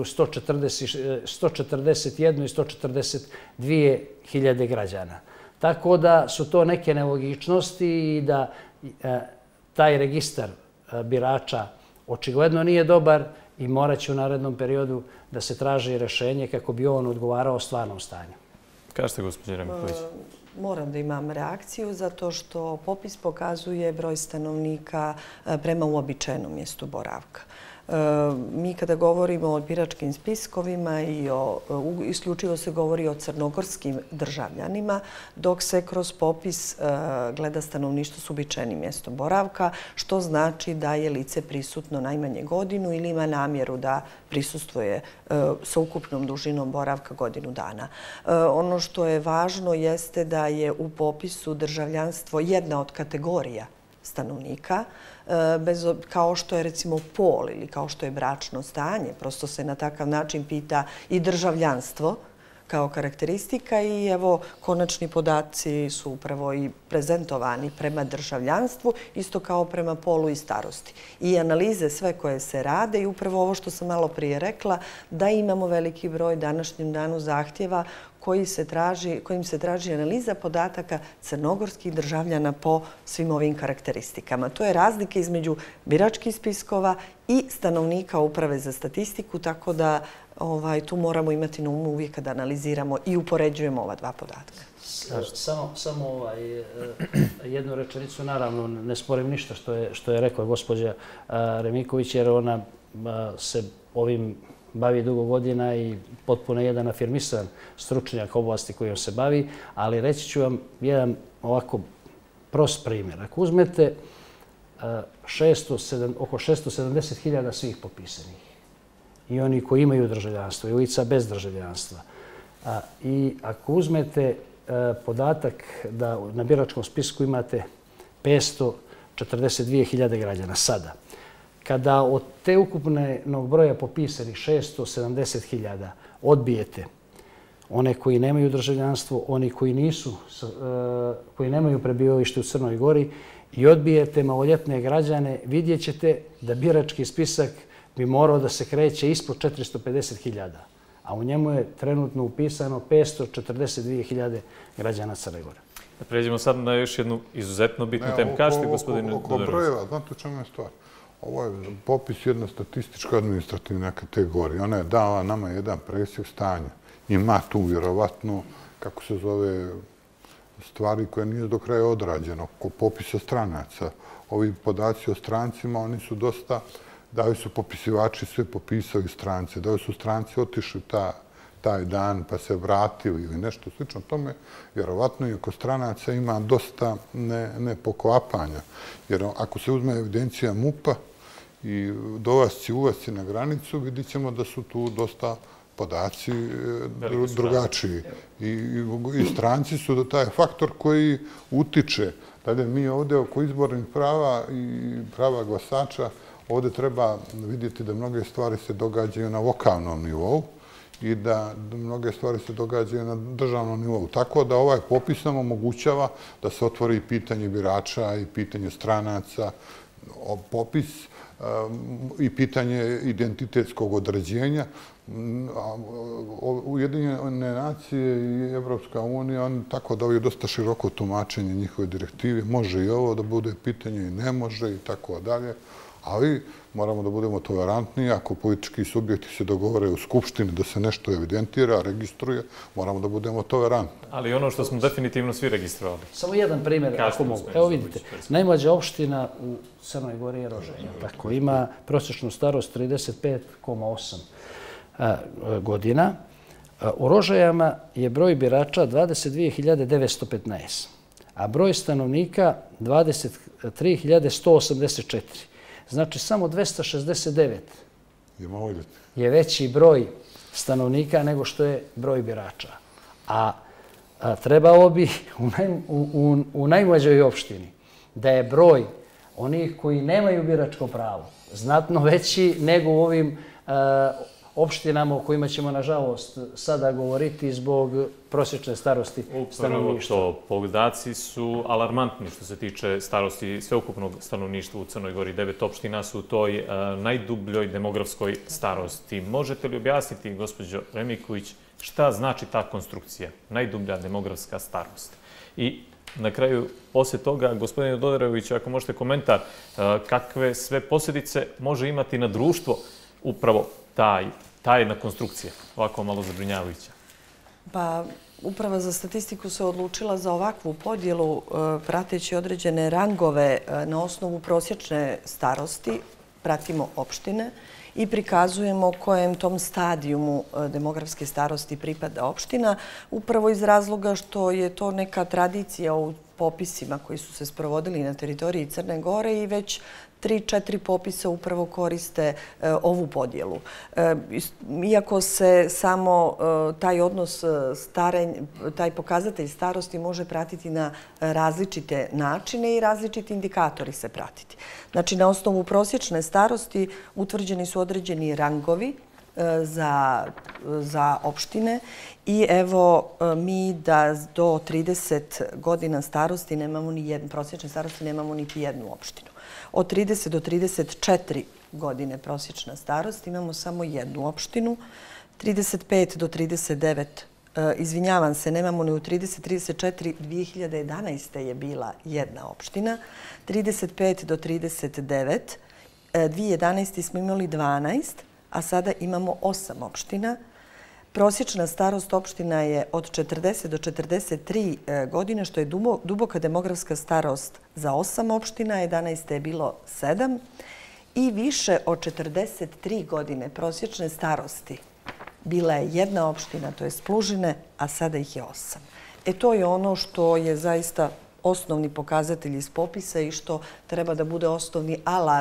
141 i 142 hiljade građana. Tako da su to neke nelogičnosti i da taj registar birača očigledno nije dobar i morat će u narednom periodu da se traži rješenje kako bi on odgovarao stvarnom stanju. Kažete, gospođa Remiković? Moram da imam reakciju zato što popis pokazuje broj stanovnika prema uobičajenom mjestu boravka. Mi kada govorimo o biračkim spiskovima i isključivo se govori o crnogorskim državljanima, dok se kroz popis gleda stanovništvo s uobičajenim mjestom boravka, što znači da je lice prisutno najmanje godinu ili ima namjeru da prisustvuje sa ukupnom dužinom boravka godinu dana. Ono što je važno jeste da je u popisu državljanstvo jedna od kategorija stanovnika, kao što je recimo pol ili kao što je bračno stanje. Prosto se na takav način pita i državljanstvo kao karakteristika i evo konačni podaci su upravo i prezentovani prema državljanstvu, isto kao prema polu i starosti. I analize sve koje se rade i upravo ovo što sam malo prije rekla, da imamo veliki broj današnjem danu zahtjeva kojim se traži analiza podataka crnogorskih državljana po svim ovim karakteristikama. To je razlika između biračkih spiskova i stanovnika Uprave za statistiku, tako da tu moramo imati na umu uvijek kada analiziramo i upoređujemo ova dva podatka. Samo jednu rečenicu, naravno ne sporim ništa što je rekla gospođa Remiković, jer ona se ovim bavi dugo godina i potpuno jedan afirmisan stručnjak oblasti kojom se bavi, ali reći ću vam jedan ovako prost primjer. Ako uzmete oko 670.000 svih popisanih i oni koji imaju državljanstvo i lica bez državljanstva, i ako uzmete podatak da na biračkom spisku imate 542.000 građana sada, kada od te ukupnog broja popisanih 670.000 odbijete one koji nemaju državljanstvo, oni koji nemaju prebivalište u Crnoj Gori i odbijete maloljetne građane, vidjet ćete da birački spisak bi morao da se kreće ispod 450.000, a u njemu je trenutno upisano 542.000 građana Crne Gore. Pređemo sad na još jednu izuzetno bitnu temu. Kažete, gospodine Dodorović. Oko brojeva, znate u čemu je stvar? Ovo je popis jedna statistička administrativna kategorija. Ona je dala nama jedan presjek stanja. Ima tu vjerovatno, kako se zove, stvari koje nije do kraja odrađeno. Oko popisa stranaca. Ovi podaci o strancima, oni su dosta, da li su popisivači sve popisali strance, da li su stranci otišli taj dan pa se vratili ili nešto slično tome, vjerovatno i oko stranaca ima dosta nepoklapanja. Jer ako se uzme evidencija MUP-a i dolasci, ulasci na granicu, vidit ćemo da su tu dosta podaci drugačiji. I stranci su taj faktor koji utiče. Dalje, mi ovdje oko izbornih prava i prava glasača ovdje treba vidjeti da mnoge stvari se događaju na lokalnom nivou i da mnoge stvari se događaju na državnom nivou. Tako da ovaj popis nam omogućava da se otvori pitanje birača i pitanje stranaca, popis i pitanje identitetskog određenja. Ujedinjene nacije i Evropska unija, oni tako daju dosta široko tumačenje njihove direktive. Može i ovo da bude pitanje i ne može i tako dalje. Ali moramo da budemo tolerantni. Ako politički subjekti se dogovore u Skupštini da se nešto evidentira, registruje, moramo da budemo tolerantni. Ali ono što smo definitivno svi registrovali. Samo jedan primjer, ako mogu. Evo vidite, najmlađa opština u Crnoj Gori je Rožaja. Tako, ima prosječnu starost 35,8 godina. U Rožajama je broj birača 22.915, a broj stanovnika 23.184. Znači, samo 269 je veći broj stanovnika nego što je broj birača. A trebalo bi u najmlađoj opštini da je broj onih koji nemaju biračko pravo znatno veći nego u ovim opštinama o kojima ćemo, nažalost, sada govoriti zbog prosječne starosti stanovništva. Upravo to, podaci su alarmantni što se tiče starosti sveukupnog stanovništva u Crnoj Gori. 9 opština su u toj najdubljoj demografskoj starosti. Možete li objasniti, gospođo Remiković, šta znači ta konstrukcija, najdublja demografska starost? I na kraju, poslije toga, gospodine Dodorović, ako možete komentar, kakve sve posljedice može imati na društvo upravo ta jedna konstrukcija, ovako malo zabrinjavajuća? Pa, Uprava za statistiku se odlučila za ovakvu podjelu prateći određene rangove na osnovu prosječne starosti. Pratimo opštine i prikazujemo kojem tom stadijumu demografske starosti pripada opština, upravo iz razloga što je to neka tradicija u popisima koji su se sprovodili na teritoriji Crne Gore i već 3-4 popisa upravo koriste ovu podjelu. Iako se samo taj odnos taj pokazatelj starosti može pratiti na različite načine i različiti indikatori se pratiti. Znači, na osnovu prosječne starosti utvrđeni su određeni rangovi za opštine i evo mi da do 30 godina starosti nemamo ni jednu, prosječne starosti nemamo niti jednu opštinu. Od 30 do 34 godine prosječna starost imamo samo jednu opštinu. 35 do 39, izvinjavam se, nemamo ni u 30-34, 2011. je bila jedna opština. 35 do 39, 2011. smo imali 12, a sada imamo 8 opština. Prosječna starost opština je od 40 do 43 godine, što je duboka demografska starost za 8 opština, 11. je bilo 7. I više od 43 godine prosječne starosti bila je jedna opština, to je Plužine, a sada ih je 8. To je ono što je zaista osnovni pokazatelj iz popisa i što treba da bude osnovni alarm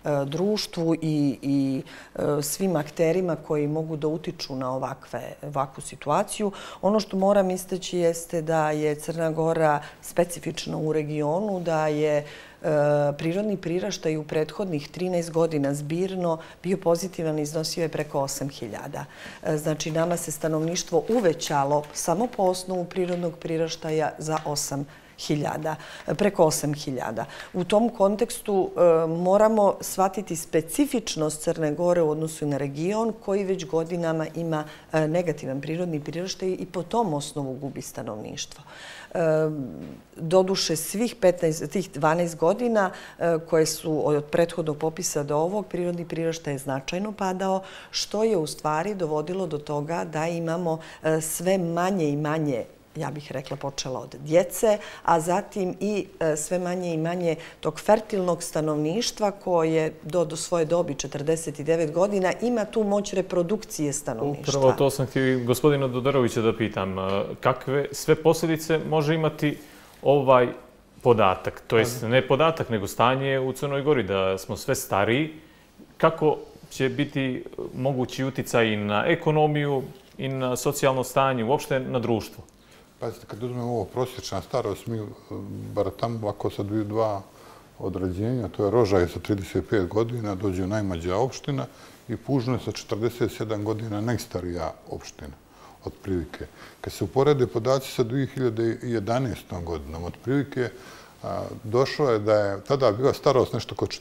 društvu i svim akterima koji mogu da utiču na ovakvu situaciju. Ono što moram istaći jeste da je Crna Gora specifična u regionu, da je prirodni priraštaj u prethodnih 13 godina zbirno bio pozitivan i iznosio je preko 8.000. Znači, nama se stanovništvo uvećalo samo po osnovu prirodnog priraštaja za 8.000, preko 8.000. U tom kontekstu moramo shvatiti specifičnost Crne Gore u odnosu na region koji već godinama ima negativan prirodni priraštaj i po tom osnovu gubi stanovništvo. Doduše, svih tih 12 godina koje su od prethodnog popisa do ovog, prirodni priraštaj je značajno padao, što je u stvari dovodilo do toga da imamo sve manje i manje, ja bih rekla, počela od djece, a zatim i sve manje i manje tog fertilnog stanovništva koje do svoje dobi, 49 godina, ima tu moć reprodukcije stanovništva. Upravo to sam htio gospodina Dodorovića da pitam. Kakve sve posljedice može imati ovaj podatak? To jest ne podatak, nego stanje u Crnoj Gori, da smo sve stariji. Kako će biti mogući uticaj i na ekonomiju i na socijalno stanje, uopšte na društvo? Pazite, kad uzmemo ovo prosječna starost, mi baratamo ovako sa dva određenja, to je Rožaj sa 35 godina, dođe najmlađa opština, i Pužno sa 47 godina najstarija opština, otprilike. Kad se uporede podaci sa 2011. godinom, otprilike došlo je da je tada bila starost nešto oko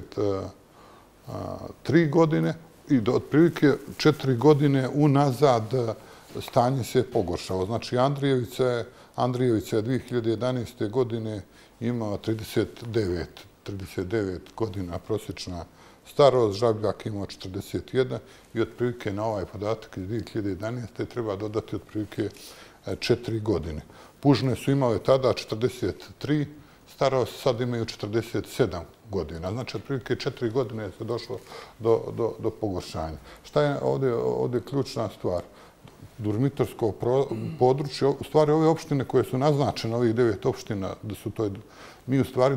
43 godine i do otprilike 4 godine unazad stanje se pogoršalo. Znači, Andrijevica je 2011. godine imala 39 godina prosječna starost, Žabljak imao 41 i otprilike na ovaj podatak iz 2011. treba dodati otprilike 4 godine. Pužne su imale tada 43 starost, sad imaju 47 godina. Znači, otprilike 4 godine se došlo do pogoršanja. Šta je ovdje ključna stvar? Dormitorsko područje, u stvari ove opštine koje su naznačene, ovih 9 opština, da su to, mi u stvari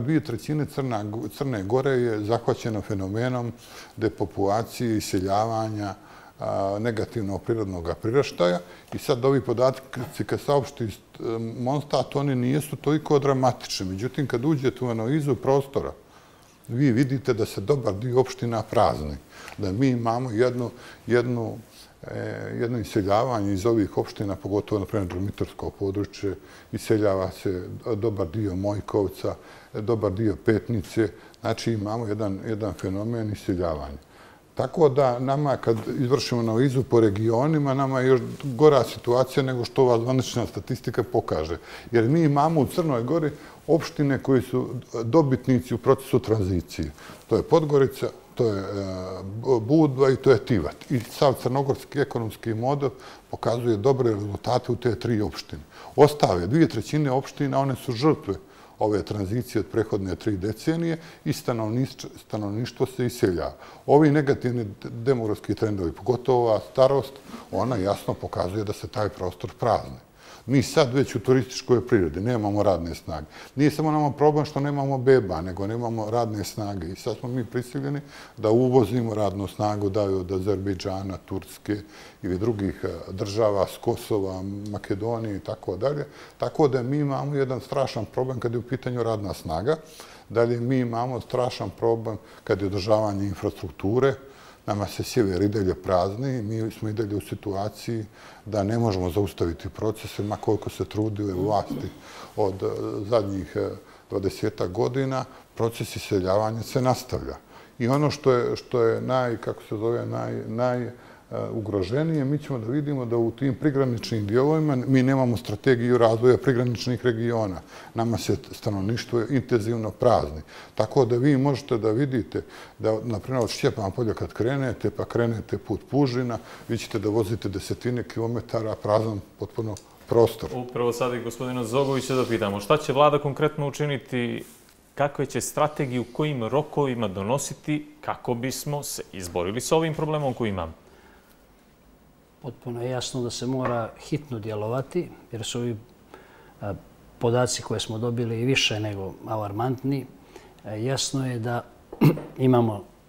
2/3 Crne Gore je zahvaćeno fenomenom depopulacije, iseljavanja, negativnog prirodnog priraštaja i sad ovi podatci kad saopšti Monstat, oni nijesu toliko dramatični. Međutim, kad uđete u analizu prostora, vi vidite da se dobar dio opština prazni, da mi imamo jedno iseljavanje iz ovih opština, pogotovo, na primjer, Dormitorsko područje, iseljava se dobar dio Mojkovca, dobar dio Petnice, znači imamo jedan fenomen iseljavanja. Tako da nama, kad izvršimo analizu po regionima, nama je još gora situacija nego što ova zvanična statistika pokaže. Jer mi imamo u Crnoj Gori opštine koji su dobitnici u procesu tranzicije. To je Podgorica, to je Budva i to je Tivat. I sav crnogorski ekonomski model pokazuje dobre rezultate u te 3 opštine. Ostave 2/3 opština, one su žrtve ove tranzicije od prehodne 3 decenije i stanovništvo se iseljava. Ovi negativni demografski trendovi, pogotovo ova starost, ona jasno pokazuje da se taj prostor prazni. Mi sad već u turističkoj prirodi nemamo radne snage. Nije samo nama problem što nemamo beba, nego nemamo radne snage. I sad smo mi prisiljeni da uvozimo radnu snagu, da je od Azerbejdžana, Turske ili drugih država, s Kosova, Makedonije i tako dalje. Tako da mi imamo jedan strašan problem kad je u pitanju radna snaga. Dalje mi imamo strašan problem kad je održavanje infrastrukture. Nama se sjever i dalje prazni, mi smo i dalje u situaciji da ne možemo zaustaviti procese, ma koliko se trudile vlasti od zadnjih 20 godina, proces iseljavanja se nastavlja. I ono što je najugroženije, mi ćemo da vidimo da u tim prigraničnim dijelovima mi nemamo strategiju razvoja prigraničnih regiona. Nama se stanovništvo intenzivno prazni. Tako da vi možete da vidite da, naprimjer, od Šćepana polja kad krenete, pa krenete put Pužina, vi ćete da vozite desetine kilometara prazan potpuno prostor. Upravo sad i gospodina Zogovića da pitamo. Šta će vlada konkretno učiniti, kakve će strategije, u kojim rokovima donositi kako bismo se izborili s ovim problemom koji imamo? Potpuno je jasno da se mora hitno djelovati, jer su ovi podaci koje smo dobili i više nego alarmantni. Jasno je da imamo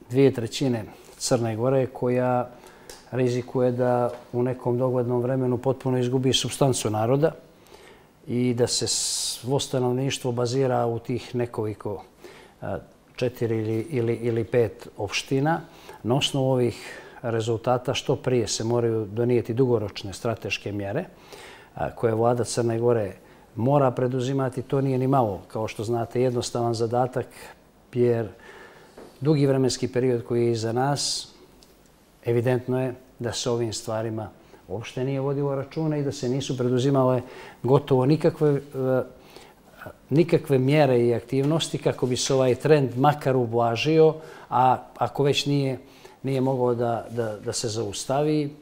2/3 Crne Gore koja rizikuje da u nekom doglednom vremenu potpuno izgubi supstancu naroda i da se svo stanovništvo bazira u tih nekoliko 4 ili 5 opština. Na osnovu ovih rezultata što prije se moraju donijeti dugoročne strateške mjere koje vlada Crne Gore mora preduzimati. To nije ni malo, kao što znate, jednostavan zadatak jer dugi vremenski period koji je iza nas, evidentno je da se ovim stvarima uopšte nije vodilo računa i da se nisu preduzimale gotovo nikakve mjere i aktivnosti kako bi se ovaj trend makar ublažio, a ako već nije mogao da se zaustavi.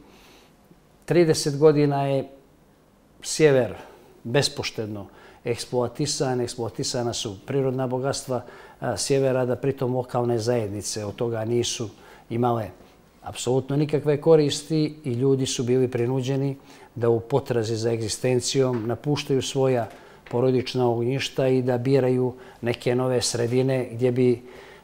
30 godina je sjever bespoštedno eksploatisana su prirodna bogatstva sjevera, da pritom lokalne zajednice od toga nisu imale apsolutno nikakve koristi i ljudi su bili prinuđeni da u potrazi za egzistencijom napuštaju svoja porodična ognjišta i da biraju neke nove sredine gdje bi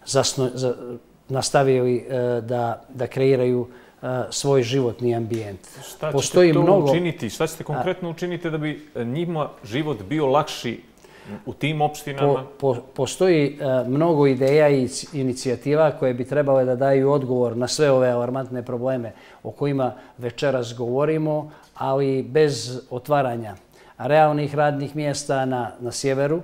nastavili da kreiraju svoj životni ambijent. Šta ćete to učiniti? Šta ćete konkretno učiniti da bi njima život bio lakši u tim opštinama? Postoji mnogo ideja i inicijativa koje bi trebale da daju odgovor na sve ove alarmantne probleme o kojima večeras govorimo, ali bez otvaranja realnih radnih mjesta na sjeveru,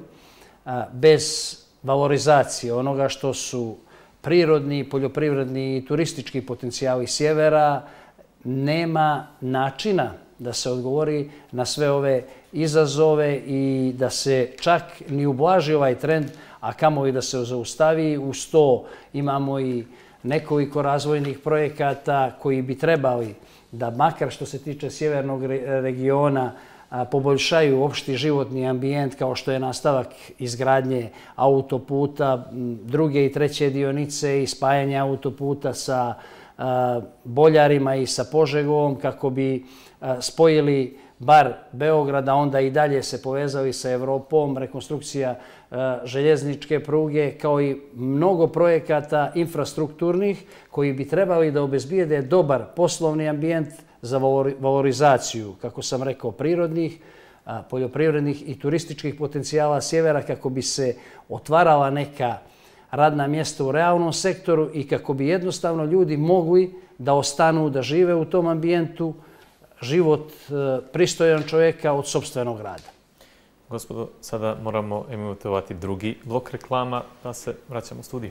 bez valorizacije onoga što su prirodni, poljoprivredni i turistički potencijali sjevera, nema načina da se odgovori na sve ove izazove i da se čak ni ublaži ovaj trend, a kamoli da se zaustavi. Uz to imamo i nekoliko razvojnih projekata koji bi trebali da, makar što se tiče sjevernog regiona, poboljšaju opšti životni ambijent, kao što je nastavak izgradnje autoputa, druge i treće dionice i spajanje autoputa sa Boljarima i sa Požegom, kako bi spojili bar Beograd, a onda i dalje se povezali sa Evropom, rekonstrukcija željezničke pruge, kao i mnogo projekata infrastrukturnih koji bi trebali da obezbijede dobar poslovni ambijent za valorizaciju, kako sam rekao, prirodnih, poljoprivrednih i turističkih potencijala sjevera, kako bi se otvarala neka radna mjesta u realnom sektoru i kako bi jednostavno ljudi mogli da ostanu, da žive u tom ambijentu, život pristojan čovjeka od sopstvenog rada. Gospodo, sada moramo emitovati drugi blok reklama, da se vraćamo u studiju.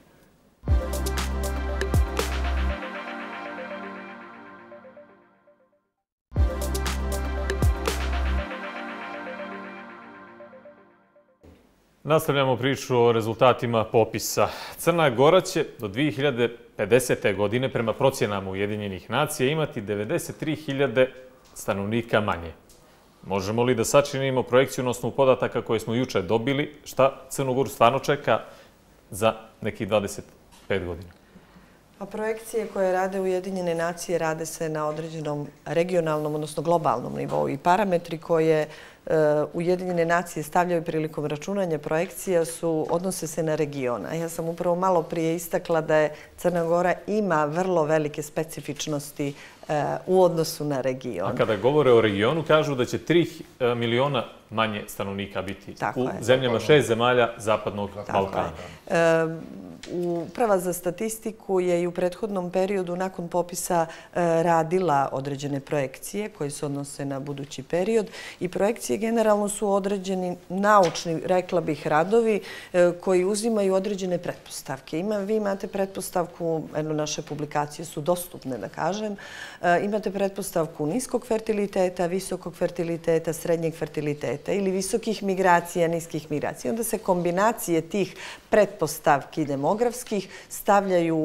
Nastavljamo priču o rezultatima popisa. Crna Gora će do 2050. godine prema procjenama Ujedinjenih nacija imati 93.000 stanovnika manje. Možemo li da sačinimo projekciju na osnovu podataka koje smo juče dobili, šta Crnu Goru stvarno čeka za nekih 25 godina? A projekcije koje rade Ujedinjene nacije rade se na određenom regionalnom, odnosno globalnom nivou i parametri koje Ujedinjene nacije stavljaju prilikom računanja projekcija odnose se na regiona. Ja sam upravo malo prije istakla da je Crna Gora ima vrlo velike specifičnosti u odnosu na region. A kada govore o regionu, kažu da će 3 miliona manje stanovnika biti u zemljama 6 zemalja Zapadnog Balkana. Uprava za statistiku je i u prethodnom periodu nakon popisa radila određene projekcije koje se odnose na budući period i projekcije generalno su određeni naučni, rekla bih, radovi koji uzimaju određene pretpostavke. Vi imate pretpostavku, naše publikacije su dostupne, da kažem, imate pretpostavku niskog fertiliteta, visokog fertiliteta, srednjeg fertiliteta ili visokih migracija, niskih migracija. Onda se kombinacije tih pretpostavki demografskih stavljaju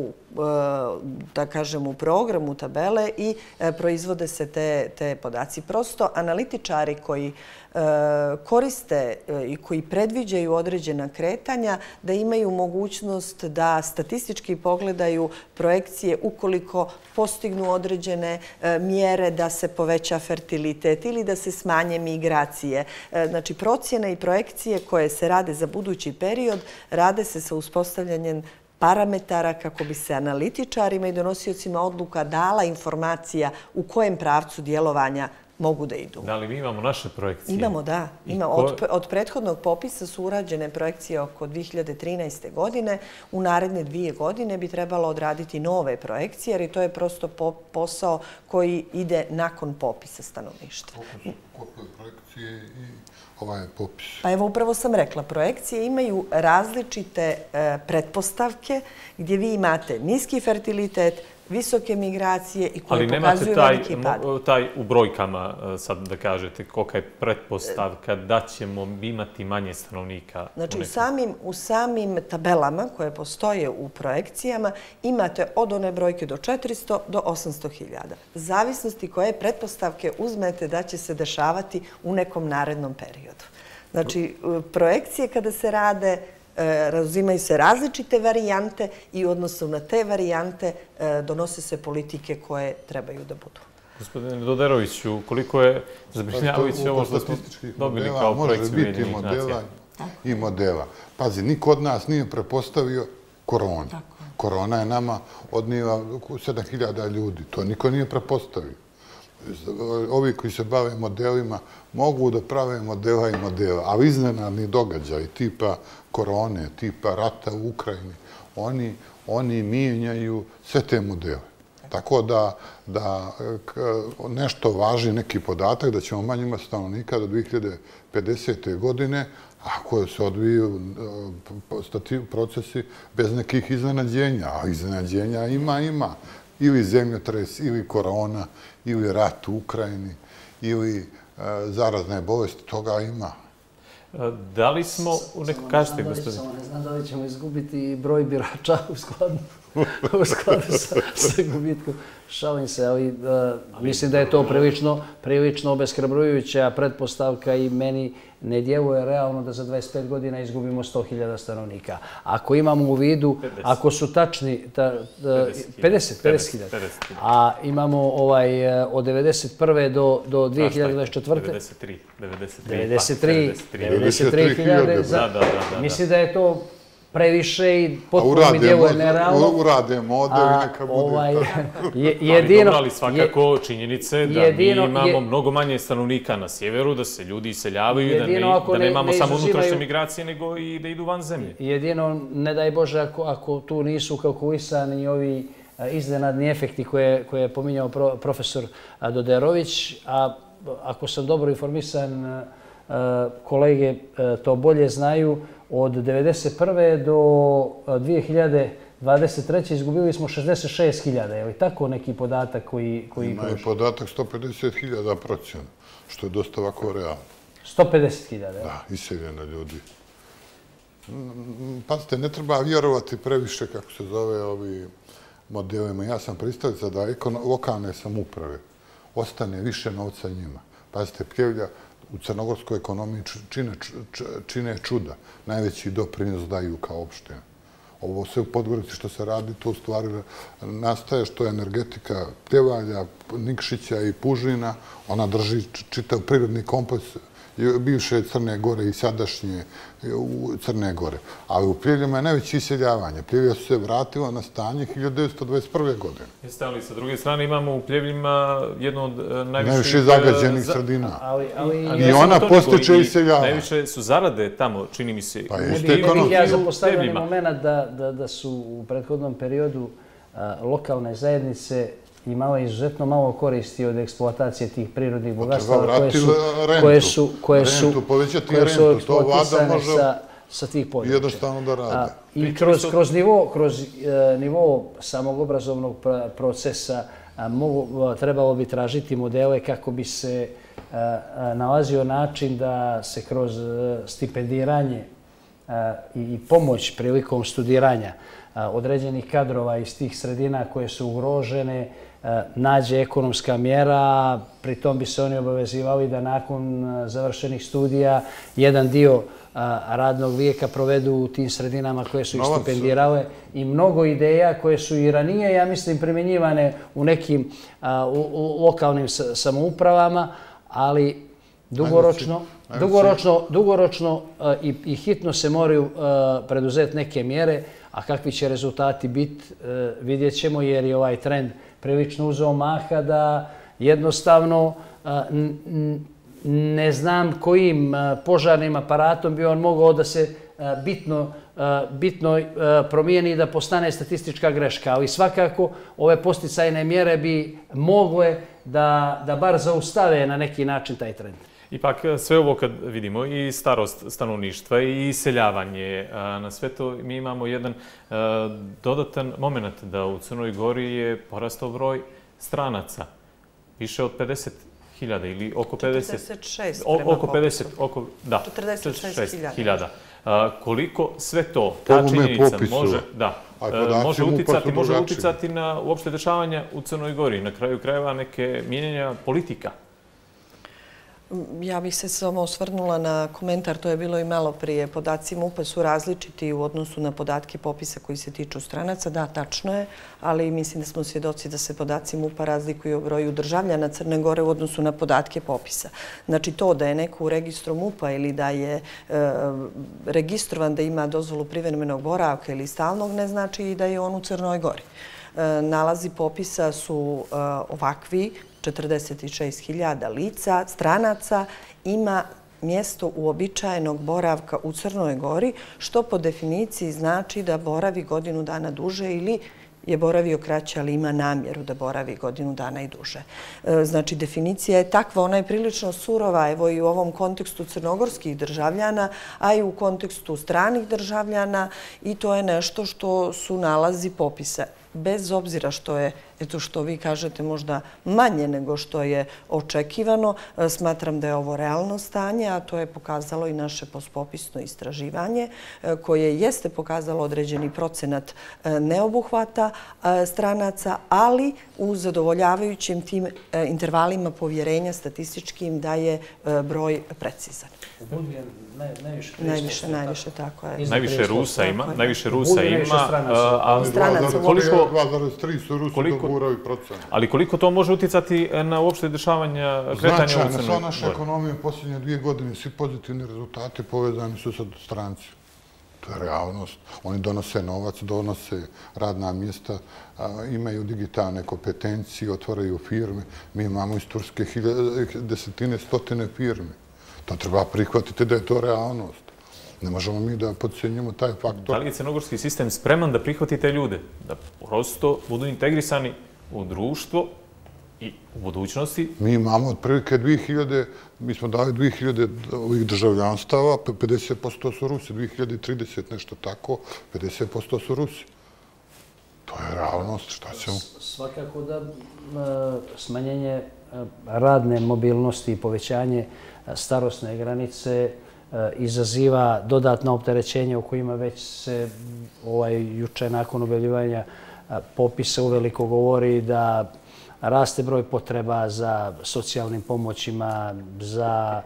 da kažem, u program, u tabele i proizvode se te podaci. Prosto analitičari koji koriste i koji predviđaju određena kretanja da imaju mogućnost da statistički pogledaju projekcije ukoliko postignu određene mjere da se poveća fertilitet ili da se smanje migracije. Znači, procjene i projekcije koje se rade za budući period rade se sa uspostavljanjem parametara kako bi se analitičarima i donosiocima odluka dala informacija u kojem pravcu djelovanja mogu da idu. Da li mi imamo naše projekcije? Imamo, da. Od prethodnog popisa su urađene projekcije oko 2013. godine. U naredne 2 godine bi trebalo odraditi nove projekcije, jer to je prosto posao koji ide nakon popisa stanovništva. Koliko je projekcije i ovaj popis? Pa evo, upravo sam rekla, projekcije imaju različite pretpostavke gdje vi imate niski fertilitet, visoke migracije i koje pokazuju veliki pad. Ali nemate taj u brojkama, sad da kažete, kolika je pretpostavka da ćemo imati manje stanovnika? Znači, u samim tabelama koje postoje u projekcijama imate od one brojke do 400 do 800.000. Zavisnosti koje pretpostavke uzmete da će se dešavati u nekom narednom periodu. Znači, projekcije kada se rade, razumaju se različite varijante i u odnosu na te varijante donose se politike koje trebaju da budu. Gospodine Doderoviću, koliko je zabrinjavajuće ovo što smo dobili kao projekciju Ujedinjenih nacija? I modela. Pazi, niko od nas nije prepostavio koronu. Korona je nama odnijela 7.000 ljudi. To niko nije prepostavio. Ovi koji se bave modelima mogu da prave modela i modela, ali iznenadni događaj tipa korone, tipa rata u Ukrajini, oni mijenjaju sve te modele. Tako da nešto važi, neki podatak, da ćemo manje imati stanovnika do 2050. godine, ako se odviju procesi bez nekih iznenađenja, a iznenađenja ima. Ili zemljotres, ili korona, ili rat u Ukrajini, ili zarazne bolesti, toga ima. Da li smo u neku kažete, gospodine? Ne znam da li ćemo izgubiti broj birača u skladu sa gubitkom. Šalim se, ali mislim da je to prilično obeshrabrujuća pretpostavka i meni ne djeluje realno da za 25 godina izgubimo 100.000 stanovnika. Ako imamo u vidu, ako su tačni 50.000, a imamo od 1991. do 2024. 93.000. Mislim da je to previše i potpuno mi djeluje nerealno. Urade model i neka bude tako. Ali svakako činjenice da mi imamo mnogo manje stanovnika na sjeveru, da se ljudi iseljavaju, da nemamo samo unutrašnje migracije, nego i da idu van zemlje. Jedino, ne daj Bože, ako tu nisu kalkulisani ovi iznenadni efekti koje je pominjao profesor Doderović, a ako sam dobro informisan, kolege to bolje znaju, od 1991. do 2023. izgubili smo 66.000. Je li tako neki podatak koji... Ima i podatak 150.000 procjena, što je dosta ovako realno. 150.000? Da, iseljeno ljudi. Pazite, ne treba vjerovati previše, kako se zove, ovi modelima. Ja sam pristalica da lokalne samouprave ostane više novca njima. Pazite, Pljevlja u crnogorskoj ekonomiji čine čuda. Najveći doprinos daju kao opština. Ovo sve u Podgorici što se radi, to u stvari nastaje što je energetika Pljevalja, Nikšića i Pužina. Ona drži čitav prirodni kompas bivše Crne Gore i sadašnje Crne Gore. Ali u Pljevljama je najveće iseljavanje. Pljevlja su se vratila na stanje 1921. godine. Jeste, ali sa druge strane imamo u Pljevljima jedno od najviše zagađenih sredina. I ona postiče iseljavanje. Najviše su zarade tamo, čini mi se. Ja zapostavljam moment da su u prethodnom periodu lokalne zajednice imale izuzetno malo koristi od eksploatacije tih prirodnih bogatstava koje su eksploatisane sa tih područja. Jednostavno da rade. I kroz nivo samog obrazovnog procesa trebalo bi tražiti modele kako bi se nalazio način da se kroz stipendiranje i pomoć prilikom studiranja određenih kadrova iz tih sredina koje su ugrožene nađe ekonomska mjera, pritom bi se oni obavezivali da nakon završenih studija jedan dio radnog vijeka provedu u tim sredinama koje su ih stipendirale i mnogo ideja koje su i ranije, ja mislim, primjenjivane u nekim lokalnim samoupravama, ali dugoročno i hitno se moraju preduzeti neke mjere, A kakvi će rezultati biti, vidjet ćemo, jer je ovaj trend prilično uzeo maha da jednostavno ne znam kojim požarnim aparatom bi on mogao da se bitno promijeni i da postane statistička greška. Ali svakako ove posticajne mjere bi mogle da bar zaustave na neki način taj trend. Ipak sve ovo kad vidimo i starost stanovništva i iseljavanje, na sve to mi imamo jedan dodatan moment da u Crnoj Gori je porastao broj stranaca. Više od 50.000 ili oko 46 oko 50, oko, da, 46.000. Koliko sve to, ta činjenica može uticati na uopšte dešavanja u Crnoj Gori, na kraju krajeva neke mijenjanja politika? Ja bih se samo osvrnula na komentar, to je bilo i malo prije. Podaci MUP-a su različiti u odnosu na podatke popisa koji se tiču stranaca. Da, tačno je, ali mislim da smo svjedoci da se podaci MUP-a razlikuju o broju državljana Crne Gore u odnosu na podatke popisa. Znači to da je neko u registru MUP-a ili da je registrovan da ima dozvolu privremenog boravka ili stalnog ne znači i da je on u Crnoj Gori. Nalazi popisa su ovakvi, 46.000 lica, stranaca, ima mjesto uobičajenog boravka u Crnoj Gori, što po definiciji znači da boravi godinu dana duže ili je boravio kraće, ali ima namjeru da boravi godinu dana i duže. Znači, definicija je takva, ona je prilično surova, evo i u ovom kontekstu crnogorskih državljana, a i u kontekstu stranih državljana i to je nešto što su nalazi popisa. Bez obzira što je, eto što vi kažete, možda manje nego što je očekivano, smatram da je ovo realno stanje, a to je pokazalo i naše postpopisno istraživanje, koje jeste pokazalo određeni procenat neobuhvata stranaca, ali u zadovoljavajućim tim intervalima povjerenja statističkim da je broj precizan. Najviše, tako je. Najviše Rusa ima, a stranaca 2,3 su Rusi dogurali procent. Ali koliko to može uticati na uopšte dešavanja kretanja u Crnoj Gori? Značajno, sva naša ekonomija u posljednje 2 godine, svi pozitivni rezultati povezani su sa strancima. To je realnost. Oni donose novac, donose radna mjesta, imaju digitalne kompetencije, otvaraju firme. Mi imamo iz Turske desetine, stotine firme. To treba prihvatiti da je to realnost. Ne možemo mi da podcijenjamo taj faktor. Da li je crnogorski sistem spreman da prihvati te ljude? Da prosto budu integrisani u društvo i u budućnosti? Mi imamo otprilike 2000, mi smo dali 2000 ovih državljanstava, 50% su Rusi, 2030 nešto tako, 50% su Rusi. To je realnost, šta ćemo? Svakako da smanjenje radne mobilnosti i povećanje starosne granice izaziva dodatna opterećenja o kojima već se juče nakon objavljivanja popisa uveliko govori da raste broj potreba za socijalnim pomoćima, za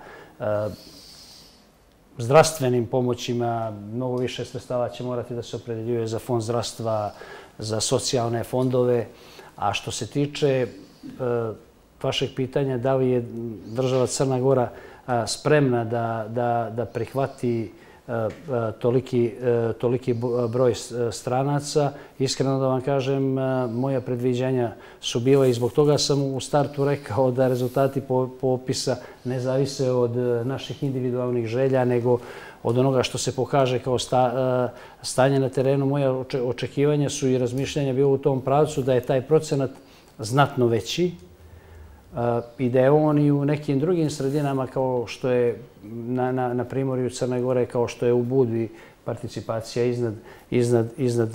zdravstvenim pomoćima. Mnogo više sredstava će morati da se opredeljuje za fond zdravstva, za socijalne fondove. A što se tiče vašeg pitanja da li je država Crna Gora spremna da prihvati toliki broj stranaca. Iskreno da vam kažem, moja predviđanja su bila i zbog toga sam u startu rekao da rezultati popisa ne zavise od naših individualnih želja, nego od onoga što se pokaže kao stanje na terenu. Moja očekivanja su i razmišljanja bilo u tom pravcu da je taj procenat znatno veći i da je on i u nekim drugim sredinama kao što je na primorju Crne Gore, kao što je u Budvi participacija iznad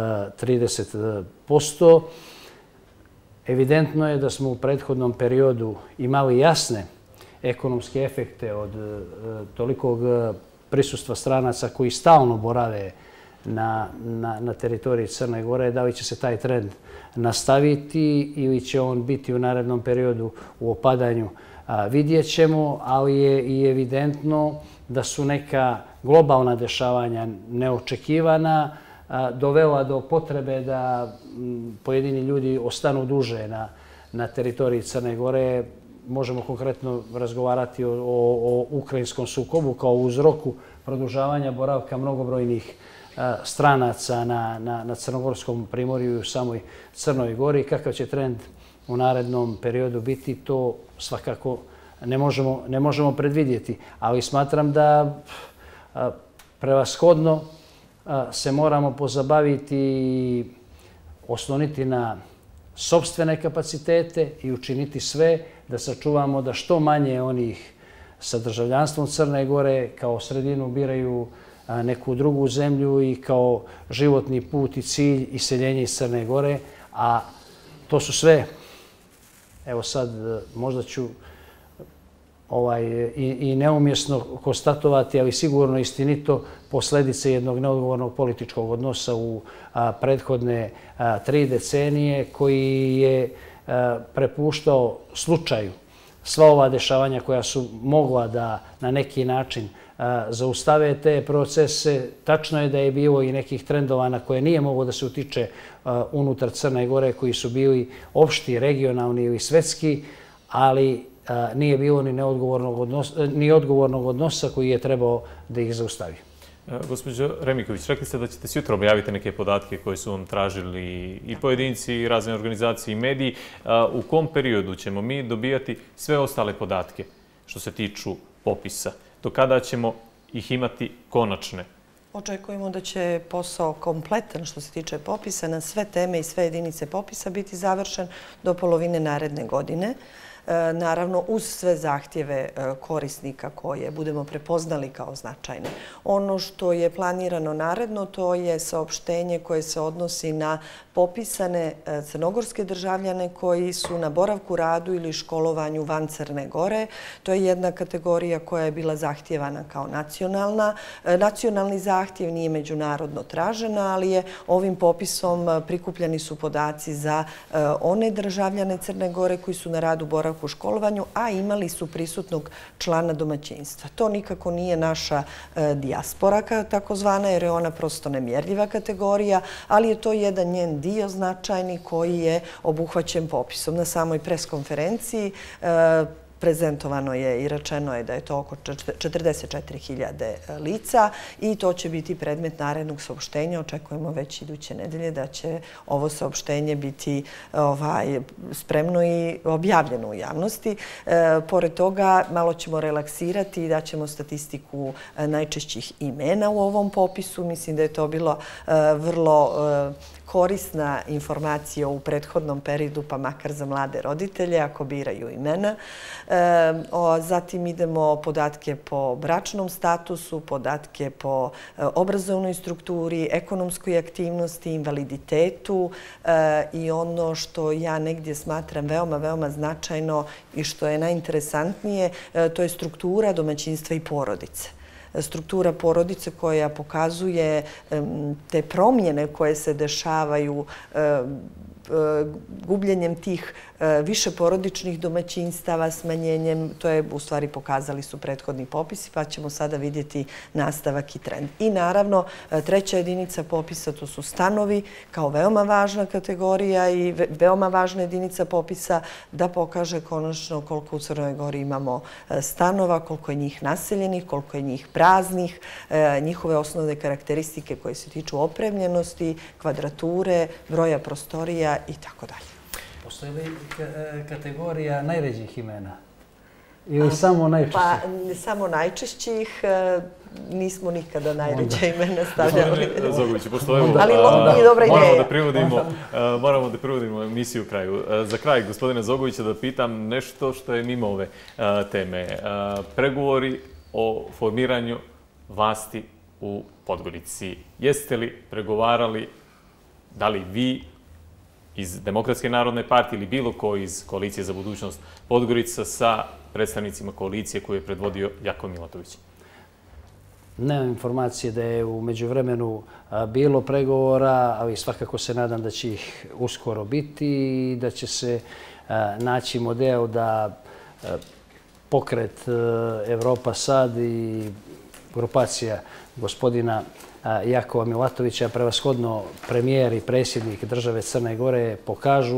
30%. Evidentno je da smo u prethodnom periodu imali jasne ekonomske efekte od tolikog prisustva stranaca koji stalno borave na teritoriji Crne Gore. Da li će se taj trend nastaviti ili će on biti u narednom periodu u opadanju, vidjet ćemo, ali je i evidentno da su neka globalna dešavanja neočekivana dovela do potrebe da pojedini ljudi ostanu duže na teritoriji Crne Gore. možemo konkretno razgovarati o ukrajinskom sukobu kao uzroku produžavanja boravka mnogobrojnih stranaca na Crnogorskom primorju i u samoj Crnoj Gori. Kakav će trend u narednom periodu biti, to svakako ne možemo predvidjeti. Ali smatram da prevashodno se moramo pozabaviti i osloniti na sopstvene kapacitete i učiniti sve da sačuvamo da što manje onih sa državljanstvom Crne Gore kao sredinu biraju neku drugu zemlju i kao životni put i cilj iseljenja iz Crne Gore, a to su sve, evo sad možda ću i neumjesno konstatovati, ali sigurno istinito, posljedice jednog neodgovornog političkog odnosa u prethodne 3 decenije koji je prepuštao slučaju sva ova dešavanja koja su mogla da na neki način zaustave te procese. Tačno je da je bilo i nekih trendova na koje nije moglo da se utiče unutar Crne Gore, koji su bili opšti, regionalni ili svetski, ali nije bilo ni odgovornog odnosa koji je trebao da ih zaustavi. Gospođo Remiković, rekli ste da ćete se jutro objaviti neke podatke koje su vam tražili i pojedinci, i razne organizacije i mediji. U kom periodu ćemo mi dobijati sve ostale podatke što se tiču popisa? Do kada ćemo ih imati konačne? Očekujemo da će posao kompletan što se tiče popisa na sve teme i sve jedinice popisa biti završen do polovine naredne godine. Naravno, uz sve zahtjeve korisnika koje budemo prepoznali kao značajne. Ono što je planirano naredno, to je saopštenje koje se odnosi na popisane crnogorske državljane koji su na boravku, radu ili školovanju van Crne Gore. To je jedna kategorija koja je bila zahtjevana kao nacionalna. Nacionalni zahtjev nije međunarodno tražena, ali je ovim popisom prikupljeni su podaci za one državljane Crne Gore koji su na radu, boravku, školovanju, a imali su prisutnog člana domaćinstva. To nikako nije naša dijaspora takozvana, jer je ona prosto nemjerljiva kategorija, ali je to jedan njen dio značajni koji je obuhvaćen popisom. Na samoj preskonferenciji prezentovano je i rečeno je da je to oko 44.000 lica i to će biti predmet narednog saopštenja. Očekujemo već iduće nedelje da će ovo saopštenje biti spremno i objavljeno u javnosti. Pored toga, malo ćemo relaksirati i daćemo statistiku najčešćih imena u ovom popisu. Mislim da je to bilo vrlo korisna informacija u prethodnom periodu, pa makar za mlade roditelje, ako biraju imena. Zatim idemo podatke po bračnom statusu, podatke po obrazovnoj strukturi, ekonomskoj aktivnosti, invaliditetu i ono što ja negdje smatram veoma, veoma značajno i što je najinteresantnije, to je struktura domaćinstva i porodice. Struktura porodice koja pokazuje te promjene koje se dešavaju gubljenjem tih više porodičnih domaćinstava, smanjenjem, to je u stvari pokazali su prethodni popisi, pa ćemo sada vidjeti nastavak i trend. I naravno, treća jedinica popisa, to su stanovi, kao veoma važna kategorija i veoma važna jedinica popisa da pokaže konačno koliko u Crnoj Gori imamo stanova, koliko je njih naseljenih, koliko je njih praznih, njihove osnovne karakteristike koje se tiču opremljenosti, kvadrature, broja prostorija i tako dalje. Postoji li kategorija najređih imena? Ili samo najčešćih? Pa, samo najčešćih. Nismo nikada najređe imena stavljali. Zogović, pošto evo, moramo da privodimo emisiju u kraju. Za kraj, gospodine Zogovića, da pitam nešto što je mimo ove teme. Pregovori o formiranju vlasti u Podgorici. Jeste li pregovarali, da li vi iz Demokratske narodne partije ili bilo ko iz Koalicije za budućnost Podgorica sa predstavnicima koalicije koju je predvodio Jako Milatović? Nemam informacije da je u međuvremenu bilo pregovora, ali svakako se nadam da će ih uskoro biti i da će se naći model da pokret Evropa Sad i grupacija gospodina Jakova Milatovića, prevashodno premijer i predsjednik države Crne Gore, pokažu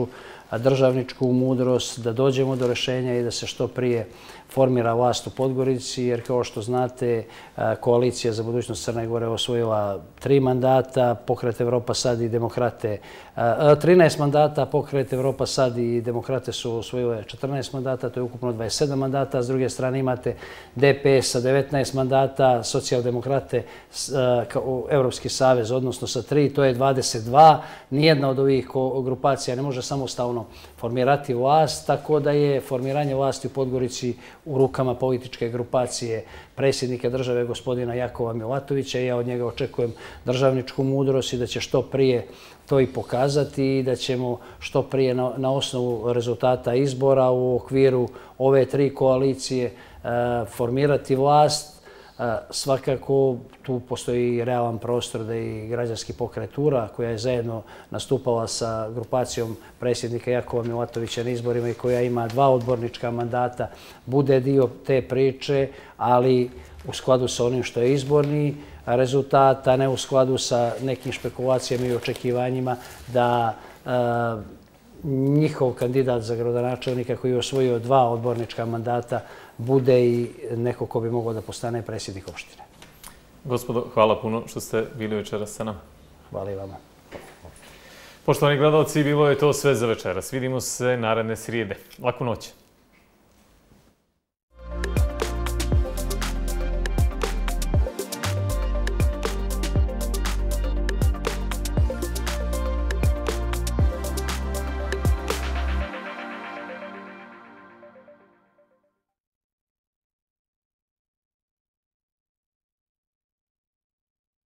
državničku mudrost, da dođemo do rješenja i da se što prije formira vlast u Podgorici, jer kao što znate, Koalicija za budućnost Crne Gore osvojila 3 mandata, Pokret Evropa Sad i Demokrate 13 mandata, Pokret Evropa Sad i Demokrate su osvojile 14 mandata, to je ukupno 27 mandata. S druge strane imate DPS sa 19 mandata, Socijaldemokrate, Evropski savez, odnosno sa 3, to je 22. Nijedna od ovih grupacija ne može samostalno formirati vlast, tako da je formiranje vlasti u Podgorici u rukama političke grupacije predsjednika države gospodina Jakova Milatovića. Ja od njega očekujem državničku mudrost i da će što prije to i pokazati i da ćemo što prije na osnovu rezultata izbora u okviru ove 3 koalicije formirati vlast. Svakako tu postoji realan prostor da i građanski pokret URA, koja je zajedno nastupala sa grupacijom predsjednika Jakova Milatovića na izborima i koja ima 2 odbornička mandata, bude dio te priče, ali u skladu sa onim što je izborni rezultat, a ne u skladu sa nekim špekulacijama i očekivanjima da njihov kandidat za gradonačelnika koji je osvojio 2 odbornička mandata bude i neko ko bi mogao da postane predsjednik opštine. Gospodo, hvala puno što ste bili večeras sa nama. Hvala i vama. Poštovani gledalci, bilo je to sve za večeras. Vidimo se naredne srijede. Laku noć.